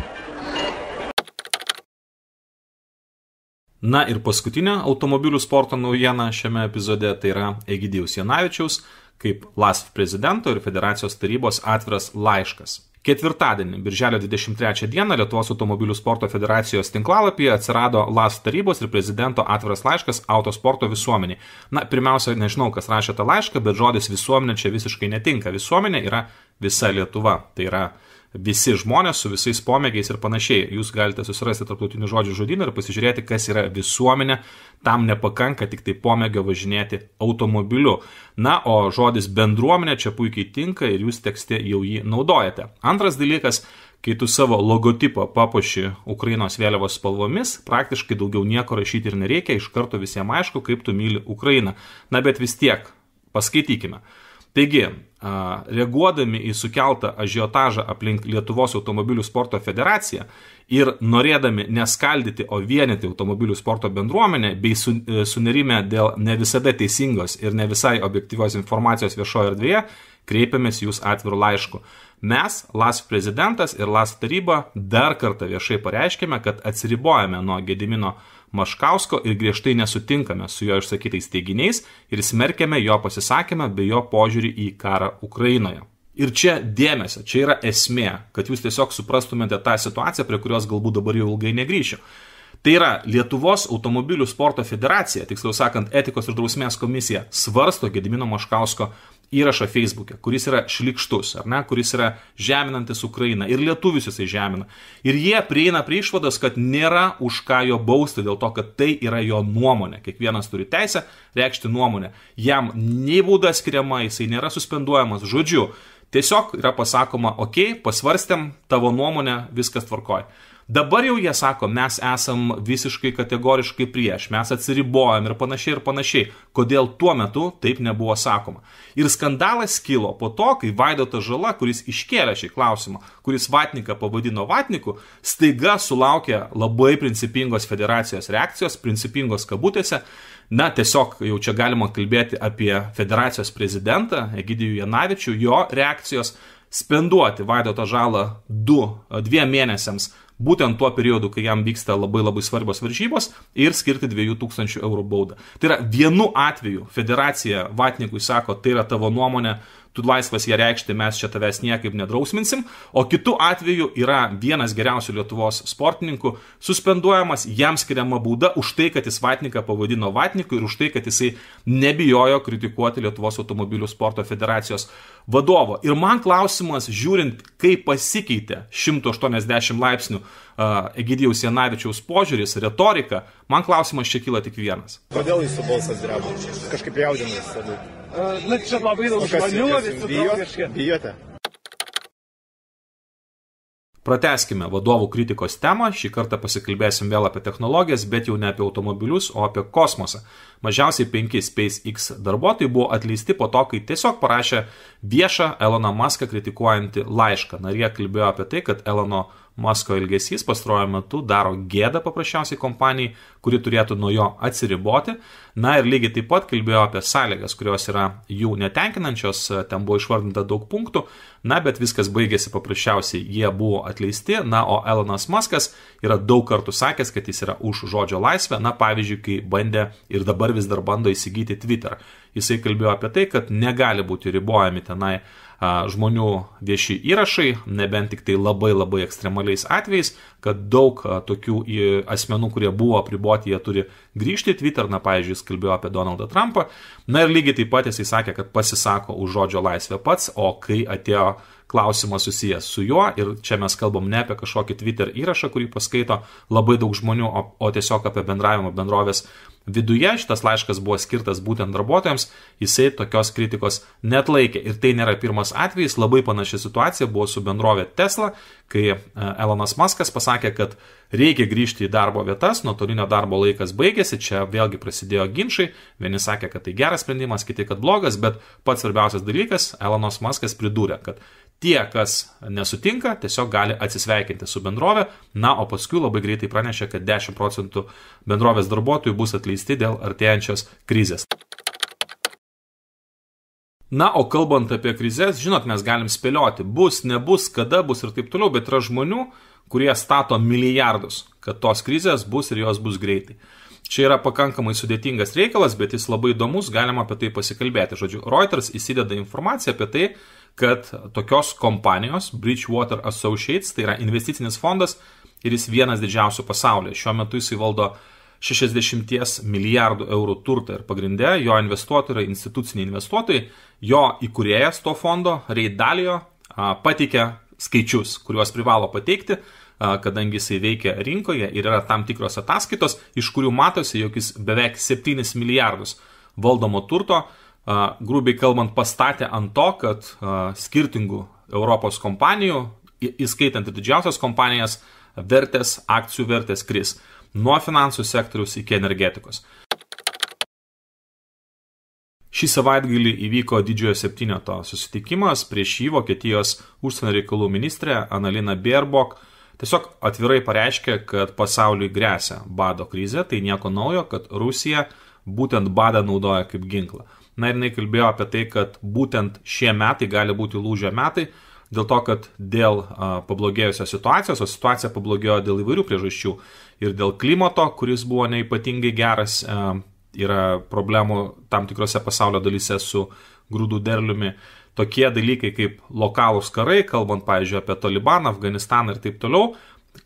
Na ir paskutinė automobilių sporto naujiena šiame epizode tai yra Egidijaus Janavičiaus kaip LASF prezidento ir federacijos tarybos atviras laiškas. Ketvirtadienį, birželio 23 dieną, Lietuvos automobilių sporto federacijos tinklalapyje atsirado LASF tarybos ir prezidento atviras laiškas autosporto visuomeniai. Na, pirmiausia, nežinau, kas rašė tą laišką, bet žodis visuomenė čia visiškai netinka. Visuomenė yra visa Lietuva. Tai yra visi žmonės su visais pomėgiais ir panašiai. Jūs galite susirasti tarptautinių žodžių žodyną ir pasižiūrėti, kas yra visuomenė. Tam nepakanka tik tai pomėgio važinėti automobiliu. Na, o žodis bendruomenė čia puikiai tinka ir jūs tekste jau jį naudojate. Antras dalykas, kai tu savo logotipą papuoši Ukrainos vėliavos spalvomis, praktiškai daugiau nieko rašyti ir nereikia, iš karto visiems aišku, kaip tu myli Ukrainą. Na, bet vis tiek, paskaitykime. Taigi, reaguodami į sukeltą ažiotažą aplink Lietuvos automobilių sporto federaciją ir norėdami neskaldyti, o vienyti automobilių sporto bendruomenę bei sunerimę dėl ne visada teisingos ir ne visai objektyvios informacijos viešoje erdvėje, kreipiamės jūs atviru laišku. Mes, LASF prezidentas ir LASF taryba, dar kartą viešai pareiškėme, kad atsiribojame nuo Gedimino Maškausko ir griežtai nesutinkame su jo išsakytais teiginiais ir smerkiame jo pasisakymą bei jo požiūrį į karą Ukrainoje. Ir čia dėmesio, čia yra esmė, kad jūs tiesiog suprastumėte tą situaciją, prie kurios galbūt dabar jau ilgai negrįšiu. Tai yra Lietuvos automobilių sporto federacija, tiksliau sakant, etikos ir drausmės komisija, svarsto Gedimino Maškausko įrašą Facebook'e, kuris yra šlykštus, ar ne, kuris yra žeminantis Ukrainą ir lietuvius jisai žemina. Ir jie prieina prie išvados, kad nėra už ką jo bausti, dėl to, kad tai yra jo nuomonė. Kiekvienas turi teisę reikšti nuomonę. Jam nei bauda skiriama, jisai nėra suspenduojamas. Žodžiu, tiesiog yra pasakoma, okei, pasvarstėm, tavo nuomonę, viskas tvarkoj. Dabar jau jie sako, mes esam visiškai kategoriškai prieš, mes atsiribojam ir panašiai. Kodėl tuo metu taip nebuvo sakoma? Ir skandalas kilo po to, kai Vaidotas Žala, kuris iškėlė šį klausimą, kuris vatniką pavadino vatniku, staiga sulaukė labai principingos federacijos reakcijos, principingos kabutėse. Na, tiesiog jau čia galima kalbėti apie federacijos prezidentą Egidijų Janavičių, jo reakcijos spenduoti Vaidotą Žalą 2 mėnesiams, būtent tuo periodu, kai jam vyksta labai svarbios varžybos ir skirti 2000 eurų baudą. Tai yra vienu atveju federacija vatnikui sako, tai yra tavo nuomonė, tu laisvas ją reikšti, mes čia tavęs niekaip nedrausminsim, o kitu atveju yra vienas geriausių Lietuvos sportininkų suspenduojamas, jam skiriama bauda už tai, kad jis vatniką pavadino vatniku ir už tai, kad jisai nebijojo kritikuoti Lietuvos automobilių sporto federacijos vadovo. Ir man klausimas, žiūrint, kaip pasikeitė 180 laipsnių Egidijaus Janavičiaus požiūris, retorika, man klausimas čia kyla tik vienas. Kodėl jūsų balsas dreba? Kažkaip jaudinasi labiau. Na, čia labai daug žmonių, visi draugiški. Bijote? Pratęskime vadovų kritikos temą, šį kartą pasikalbėsim vėl apie technologijas, bet jau ne apie automobilius, o apie kosmosą. Mažiausiai 5 SpaceX darbuotojai buvo atleisti po to, kai tiesiog parašė viešą Eloną Muską kritikuojantį laišką. Na ir jie kalbėjo apie tai, kad Elono Musko elgesys pastaruoju metu daro gėdą paprasčiausiai kompanijai, kuri turėtų nuo jo atsiriboti. Na ir lygiai taip pat kalbėjo apie sąlygas, kurios yra jų netenkinančios, ten buvo išvardinta daug punktų, na bet viskas baigėsi paprasčiausiai, jie buvo atleisti, na o Elonas Muskas yra daug kartų sakęs, kad jis yra už žodžio laisvę, na pavyzdžiui, kai bandė ir dabar vis dar bando įsigyti Twitter. Jisai kalbėjo apie tai, kad negali būti ribojami tenai žmonių vieši įrašai, nebent tik tai labai ekstremaliais atvejais, kad daug tokių asmenų, kurie buvo apriboti, jie turi grįžti į Twitter, na pavyzdžiui, jis kalbėjo apie Donaldą Trumpą, na ir lygiai taip pat jisai sakė, kad pasisako už žodžio laisvę pats, o kai atėjo klausimas susijęs su juo, ir čia mes kalbam ne apie kažkokį Twitter įrašą, kurį paskaito labai daug žmonių, o tiesiog apie bendravimą bendrovės viduje, šitas laiškas buvo skirtas būtent darbuotojams, jisai tokios kritikos neatlaikė. Ir tai nėra pirmas atvejis, labai panaši situacija buvo su bendrovė Tesla, kai Elonas Muskas pasakė, kad reikia grįžti į darbo vietas, nuotolinio darbo laikas baigėsi, čia vėlgi prasidėjo ginčai, vieni sakė, kad tai geras sprendimas, kiti, kad blogas, bet pats svarbiausias dalykas, Elonas Muskas pridūrė, kad tie, kas nesutinka, tiesiog gali atsisveikinti su bendrove, na, o paskui labai greitai pranešė, kad 10% bendrovės darbuotojų bus atleisti dėl artėjančios krizės. Na, o kalbant apie krizės, žinot, mes galim spėlioti, bus, nebus, kada bus ir taip toliau, bet yra žmonių, kurie stato milijardus, kad tos krizės bus ir jos bus greitai. Čia yra pakankamai sudėtingas reikalas, bet jis labai įdomus, galima apie tai pasikalbėti. Žodžiu, Reuters įsideda informaciją apie tai, kad tokios kompanijos, Bridgewater Associates, tai yra investicinis fondas ir jis vienas didžiausių pasaulyje. Šiuo metu jisai valdo 60 milijardų eurų turtą ir pagrindė jo investuotojai yra instituciniai investuotojai. Jo įkūrėjas to fondo, Ray Dalio, pateikia skaičius, kuriuos privalo pateikti, kadangi jisai veikia rinkoje ir yra tam tikros ataskaitos, iš kurių matosi, jog jis beveik 7 milijardus valdomo turto, grubiai kalbant, pastatė ant to, kad skirtingų Europos kompanijų, įskaitant ir didžiausias kompanijas, akcijų vertės kris nuo finansų sektoriaus iki energetikos. Šį savaitgalį įvyko didžiojo septyneto susitikimas, prieš jį Vokietijos užsienio reikalų ministrė Annalena Baerbock tiesiog atvirai pareiškė, kad pasauliui gresia bado krizė, tai nieko naujo, kad Rusija būtent badą naudoja kaip ginklą. Na ir jinai kalbėjo apie tai, kad būtent šie metai gali būti lūžio metai, dėl to, kad dėl pablogėjusios situacijos, o situacija pablogėjo dėl įvairių priežasčių ir dėl klimato, kuris buvo neypatingai geras, yra problemų tam tikrose pasaulio dalyse su grūdų derliumi. Tokie dalykai kaip lokalūs karai, kalbant, pavyzdžiui, apie Talibaną, Afganistaną ir taip toliau,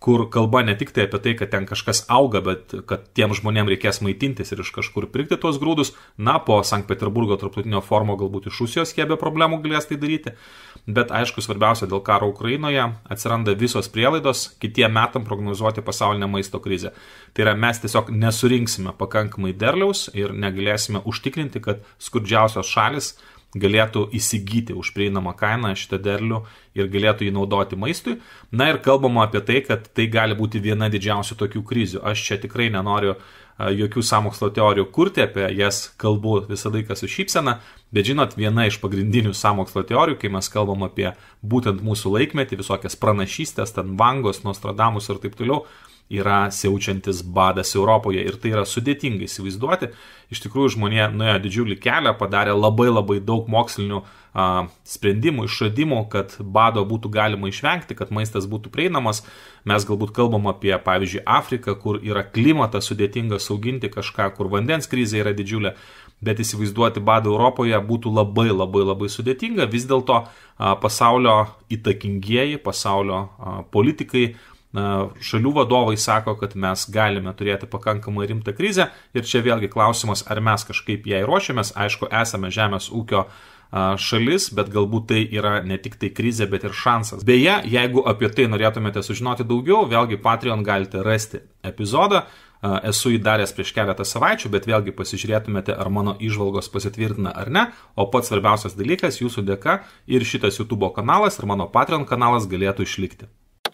kur kalba ne tik tai apie tai, kad ten kažkas auga, bet kad tiem žmonėm reikės maitintis ir iš kažkur pirkti tuos grūdus. Na, po Sankt Peterburgo tarptautinio forumo galbūt iš Rusijos jie be problemų galės tai daryti. Bet aišku, svarbiausia, dėl karo Ukrainoje atsiranda visos prielaidos kitiem metam prognozuoti pasaulinę maisto krizę. Tai yra, mes tiesiog nesurinksime pakankamai derliaus ir negalėsime užtikrinti, kad skurdžiausios šalis galėtų įsigyti už prieinamą kainą šitą derlių ir galėtų jį naudoti maistui. Na ir kalbama apie tai, kad tai gali būti viena didžiausių tokių krizių. Aš čia tikrai nenoriu jokių sąmokslo teorijų kurti, apie jas kalbu visą laiką su šypsena, bet žinot, viena iš pagrindinių sąmokslo teorijų, kai mes kalbam apie būtent mūsų laikmetį, visokias pranašystės, ten Vangos, Nostradamus ir taip toliau, yra siaučiantis badas Europoje ir tai yra sudėtinga įsivaizduoti. Iš tikrųjų, žmonė nuėjo didžiulį kelią, padarė labai daug mokslinių sprendimų, išradimų, kad bado būtų galima išvengti, kad maistas būtų prieinamas. Mes galbūt kalbam apie, pavyzdžiui, Afriką, kur yra klimatas sudėtingas auginti kažką, kur vandens krizė yra didžiulė, bet įsivaizduoti badą Europoje būtų labai sudėtinga. Vis dėlto pasaulio įtakingieji, pasaulio politikai, šalių vadovai sako, kad mes galime turėti pakankamai rimtą krizę ir čia vėlgi klausimas, ar mes kažkaip jai ruošiamės. Aišku, esame žemės ūkio šalis, bet galbūt tai yra ne tik tai krizė, bet ir šansas. Beje, jeigu apie tai norėtumėte sužinoti daugiau, vėlgi Patreon galite rasti epizodą. Esu įdaręs prieš keletą savaičių, bet vėlgi pasižiūrėtumėte, ar mano įžvalgos pasitvirtina ar ne. O pats svarbiausias dalykas, jūsų dėka ir šitas YouTube kanalas ir mano Patreon kanalas galėtų išlikti.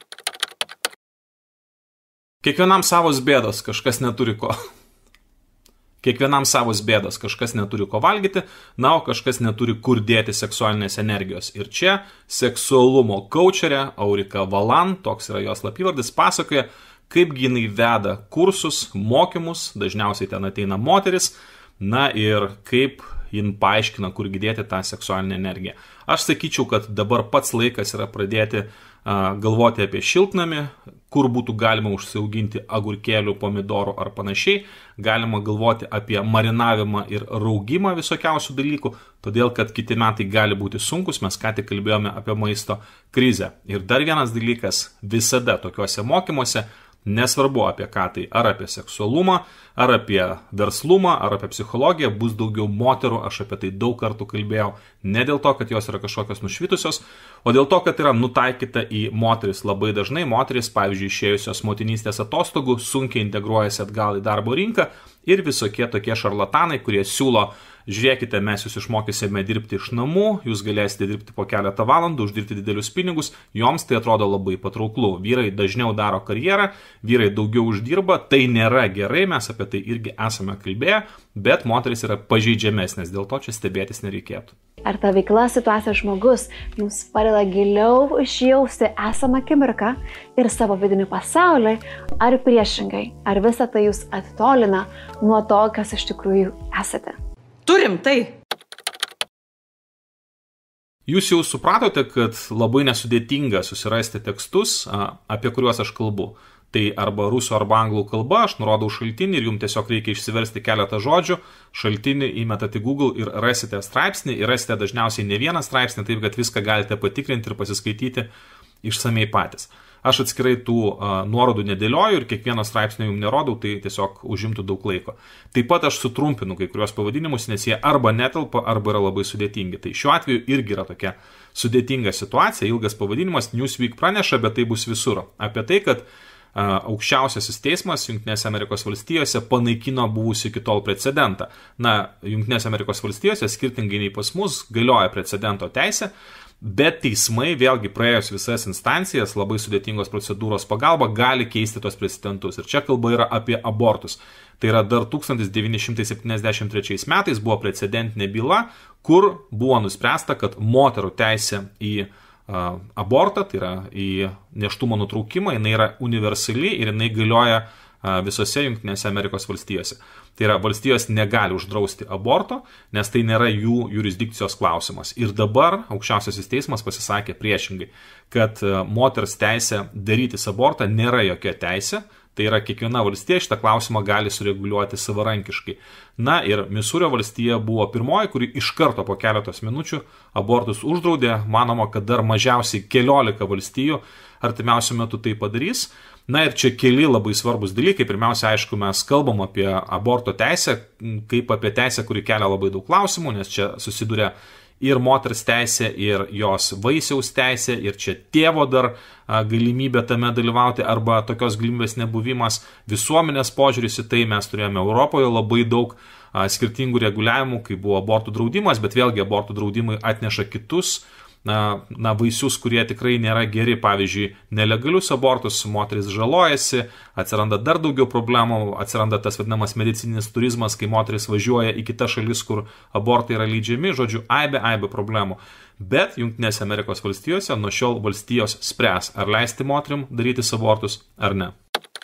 Kiekvienam savos bėdos, kažkas neturi ko. Kiekvienam savos bėdos, kažkas neturi ko valgyti, na, o kažkas neturi kur dėti seksualinės energijos. Ir čia seksualumo kaučerė Aurika Valan, toks yra jos slapyvardis, pasakoja, kaip jinai veda kursus, mokymus, dažniausiai ten ateina moteris, na ir kaip jin paaiškina, kur dėti tą seksualinę energiją. Aš sakyčiau, kad dabar pats laikas yra pradėti galvoti apie šiltnamį, kur būtų galima užsiauginti agurkėlių, pomidorų ar panašiai. Galima galvoti apie marinavimą ir raugimą visokiausių dalykų, todėl kad kiti metai gali būti sunkus, mes ką tik kalbėjome apie maisto krizę. Ir dar vienas dalykas, visada tokiuose mokymuose, nesvarbu apie ką tai, ar apie seksualumą, ar apie verslumą, ar apie psichologiją, bus daugiau moterų, aš apie tai daug kartų kalbėjau, ne dėl to, kad jos yra kažkokios nušvitusios, o dėl to, kad yra nutaikyta į moteris. Labai dažnai moteris, pavyzdžiui, išėjusios motinystės atostogų, sunkiai integruojasi atgal į darbo rinką ir visokie tokie šarlatanai, kurie siūlo, žiūrėkite, mes jūs išmokysime dirbti iš namų, jūs galėsite dirbti po keletą valandų, uždirbti didelius pinigus, joms tai atrodo labai patrauklu. Vyrai dažniau daro karjerą, vyrai daugiau uždirba, tai nėra gerai, mes apie tai irgi esame kalbėję, bet moteris yra pažeidžiamesnės, dėl to čia stebėtis nereikėtų. Ar ta veikla, situacija, žmogus jums padeda giliau išjausti esamą akimirką ir savo vidinį pasaulį, ar priešingai, ar visą tai jūs atitolina nuo to, kas iš tikrųjų esate? Turim tai. Jūs jau supratote, kad labai nesudėtinga susirasti tekstus, apie kuriuos aš kalbu. Tai arba rusų arba anglų kalba, aš nurodau šaltinį ir jums tiesiog reikia išsiversti keletą žodžių, šaltinį įmetate Google ir rasite straipsnį, ir rasite dažniausiai ne vieną straipsnį, taip kad viską galite patikrinti ir pasiskaityti išsamei patys. Aš atskirai tų nuorodų nedėlioju ir kiekvieno straipsnio jums nerodau, tai tiesiog užimtų daug laiko. Taip pat aš sutrumpinu kai kurios pavadinimus, nes jie arba netelpa, arba yra labai sudėtingi. Tai šiuo atveju irgi yra tokia sudėtinga situacija, ilgas pavadinimas, Newsweek praneša, bet tai bus visur. Apie tai, kad aukščiausiasis teismas Jungtinėse Amerikos valstijose panaikino buvusi iki tol precedentą. Na, Jungtinėse Amerikos valstijose, skirtingai nei pas mus, galioja precedento teisė, bet teismai, vėlgi praėjus visas instancijas, labai sudėtingos procedūros pagalba, gali keisti tos precedentus. Ir čia kalba yra apie abortus. Tai yra dar 1973 metais buvo precedentinė byla, kur buvo nuspręsta, kad moterų teisė į abortą, tai yra į nėštumo nutraukimą, jinai yra universali ir jinai galioja visose Jungtinėse Amerikos valstijose. Tai yra, valstijos negali uždrausti aborto, nes tai nėra jų jurisdikcijos klausimas. Ir dabar aukščiausiasis teismas pasisakė priešingai, kad moters teisė darytis abortą nėra jokia teisė. Tai yra, kiekviena valstija šitą klausimą gali sureguliuoti savarankiškai. Na ir Misūrio valstija buvo pirmoji, kuri iš karto po keletos minučių abortus uždraudė. Manoma, kad dar mažiausiai 14 valstijų artimiausiu metu tai padarys. Na ir čia keli labai svarbus dalykai. Pirmiausia, aišku, mes kalbam apie aborto teisę, kaip apie teisę, kuri kelia labai daug klausimų, nes čia susiduria ir moters teisė, ir jos vaisiaus teisė, ir čia tėvo dar galimybė tame dalyvauti, arba tokios galimybės nebuvimas. Visuomenės požiūris į tai, mes turėjome Europoje labai daug skirtingų reguliavimų, kai buvo abortų draudimas, bet vėlgi abortų draudimai atneša kitus vaisius, kurie tikrai nėra geri. Pavyzdžiui, nelegalius abortus, moteris žalojasi, atsiranda dar daugiau problemų, atsiranda tas vadinamas medicininis turizmas, kai moteris važiuoja į kitas šalis, kur abortai yra leidžiami, žodžiu, aibė problemų. Bet Jungtinėse Amerikos valstijose nuo šiol valstijos spręs, ar leisti moterim daryti abortus ar ne.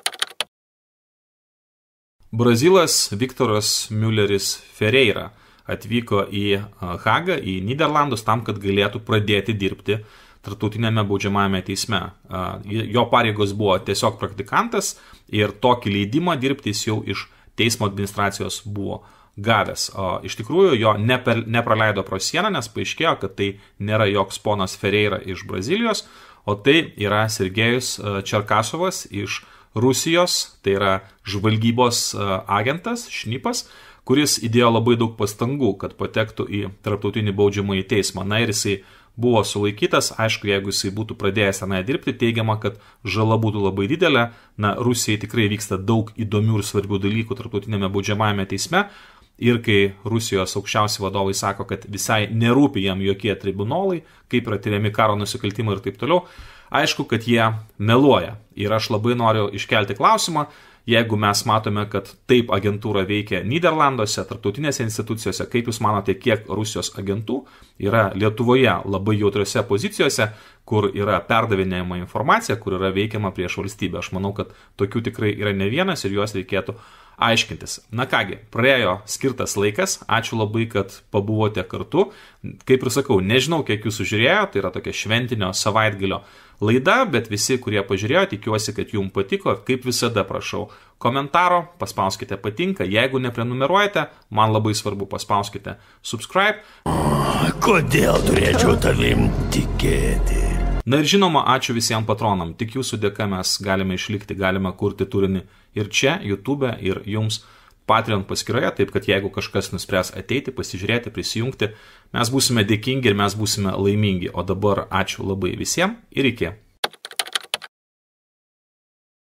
Brazilas Viktoras Mülleris Ferreira atvyko į Hagą, į Nyderlandus, tam, kad galėtų pradėti dirbti tarptautinėme baudžiamajame teisme. Jo pareigos buvo tiesiog praktikantas ir tokį leidimą dirbti jis jau iš teismo administracijos buvo gavęs. O iš tikrųjų jo nepraleido pro sieną, nes paaiškėjo, kad tai nėra joks ponas Ferreira iš Brazilijos, o tai yra Sergejus Čerkasovas iš Rusijos, tai yra žvalgybos agentas, šnipas, kuris įdėjo labai daug pastangų, kad patektų į tarptautinį baudžiamąjį teismą. Na ir jisai buvo sulaikytas, aišku, jeigu jisai būtų pradėjęs tenai dirbti, teigiama, kad žala būtų labai didelė. Na, Rusijai tikrai vyksta daug įdomių ir svarbių dalykų tarptautinėme baudžiamajame teisme. Ir kai Rusijos aukščiausi vadovai sako, kad visai nerūpi jam jokie tribunolai, kaip yra tyriami karo nusikaltimai ir taip toliau, aišku, kad jie meluoja. Ir aš labai noriu iškelti klausimą, jeigu mes matome, kad taip agentūra veikia Nyderlanduose, tarptautinėse institucijose, kaip jūs manote, kiek Rusijos agentų yra Lietuvoje labai jautriose pozicijose, kur yra perdavinėjama informacija, kur yra veikiama prieš valstybę. Aš manau, kad tokių tikrai yra ne vienas ir juos reikėtų aiškintis. Na kągi, praėjo skirtas laikas, ačiū labai, kad pabuvote kartu. Kaip ir sakau, nežinau, kiek jūsų žiūrėjo, tai yra tokia šventinio savaitgalio laida, bet visi, kurie pažiūrėjo, tikiuosi, kad jums patiko. Kaip visada prašau komentaro, paspauskite patinka, jeigu neprenumeruojate, man labai svarbu, paspauskite subscribe. Kodėl turėčiau tavim tikėti? Na ir žinoma, ačiū visiems patronam, tik jūsų dėka mes galime išlikti, galime kurti turinį ir čia, YouTube, ir jums Patreon paskyroje, taip kad jeigu kažkas nuspręs ateiti, pasižiūrėti, prisijungti, mes būsime dėkingi ir mes būsime laimingi. O dabar ačiū labai visiems ir iki.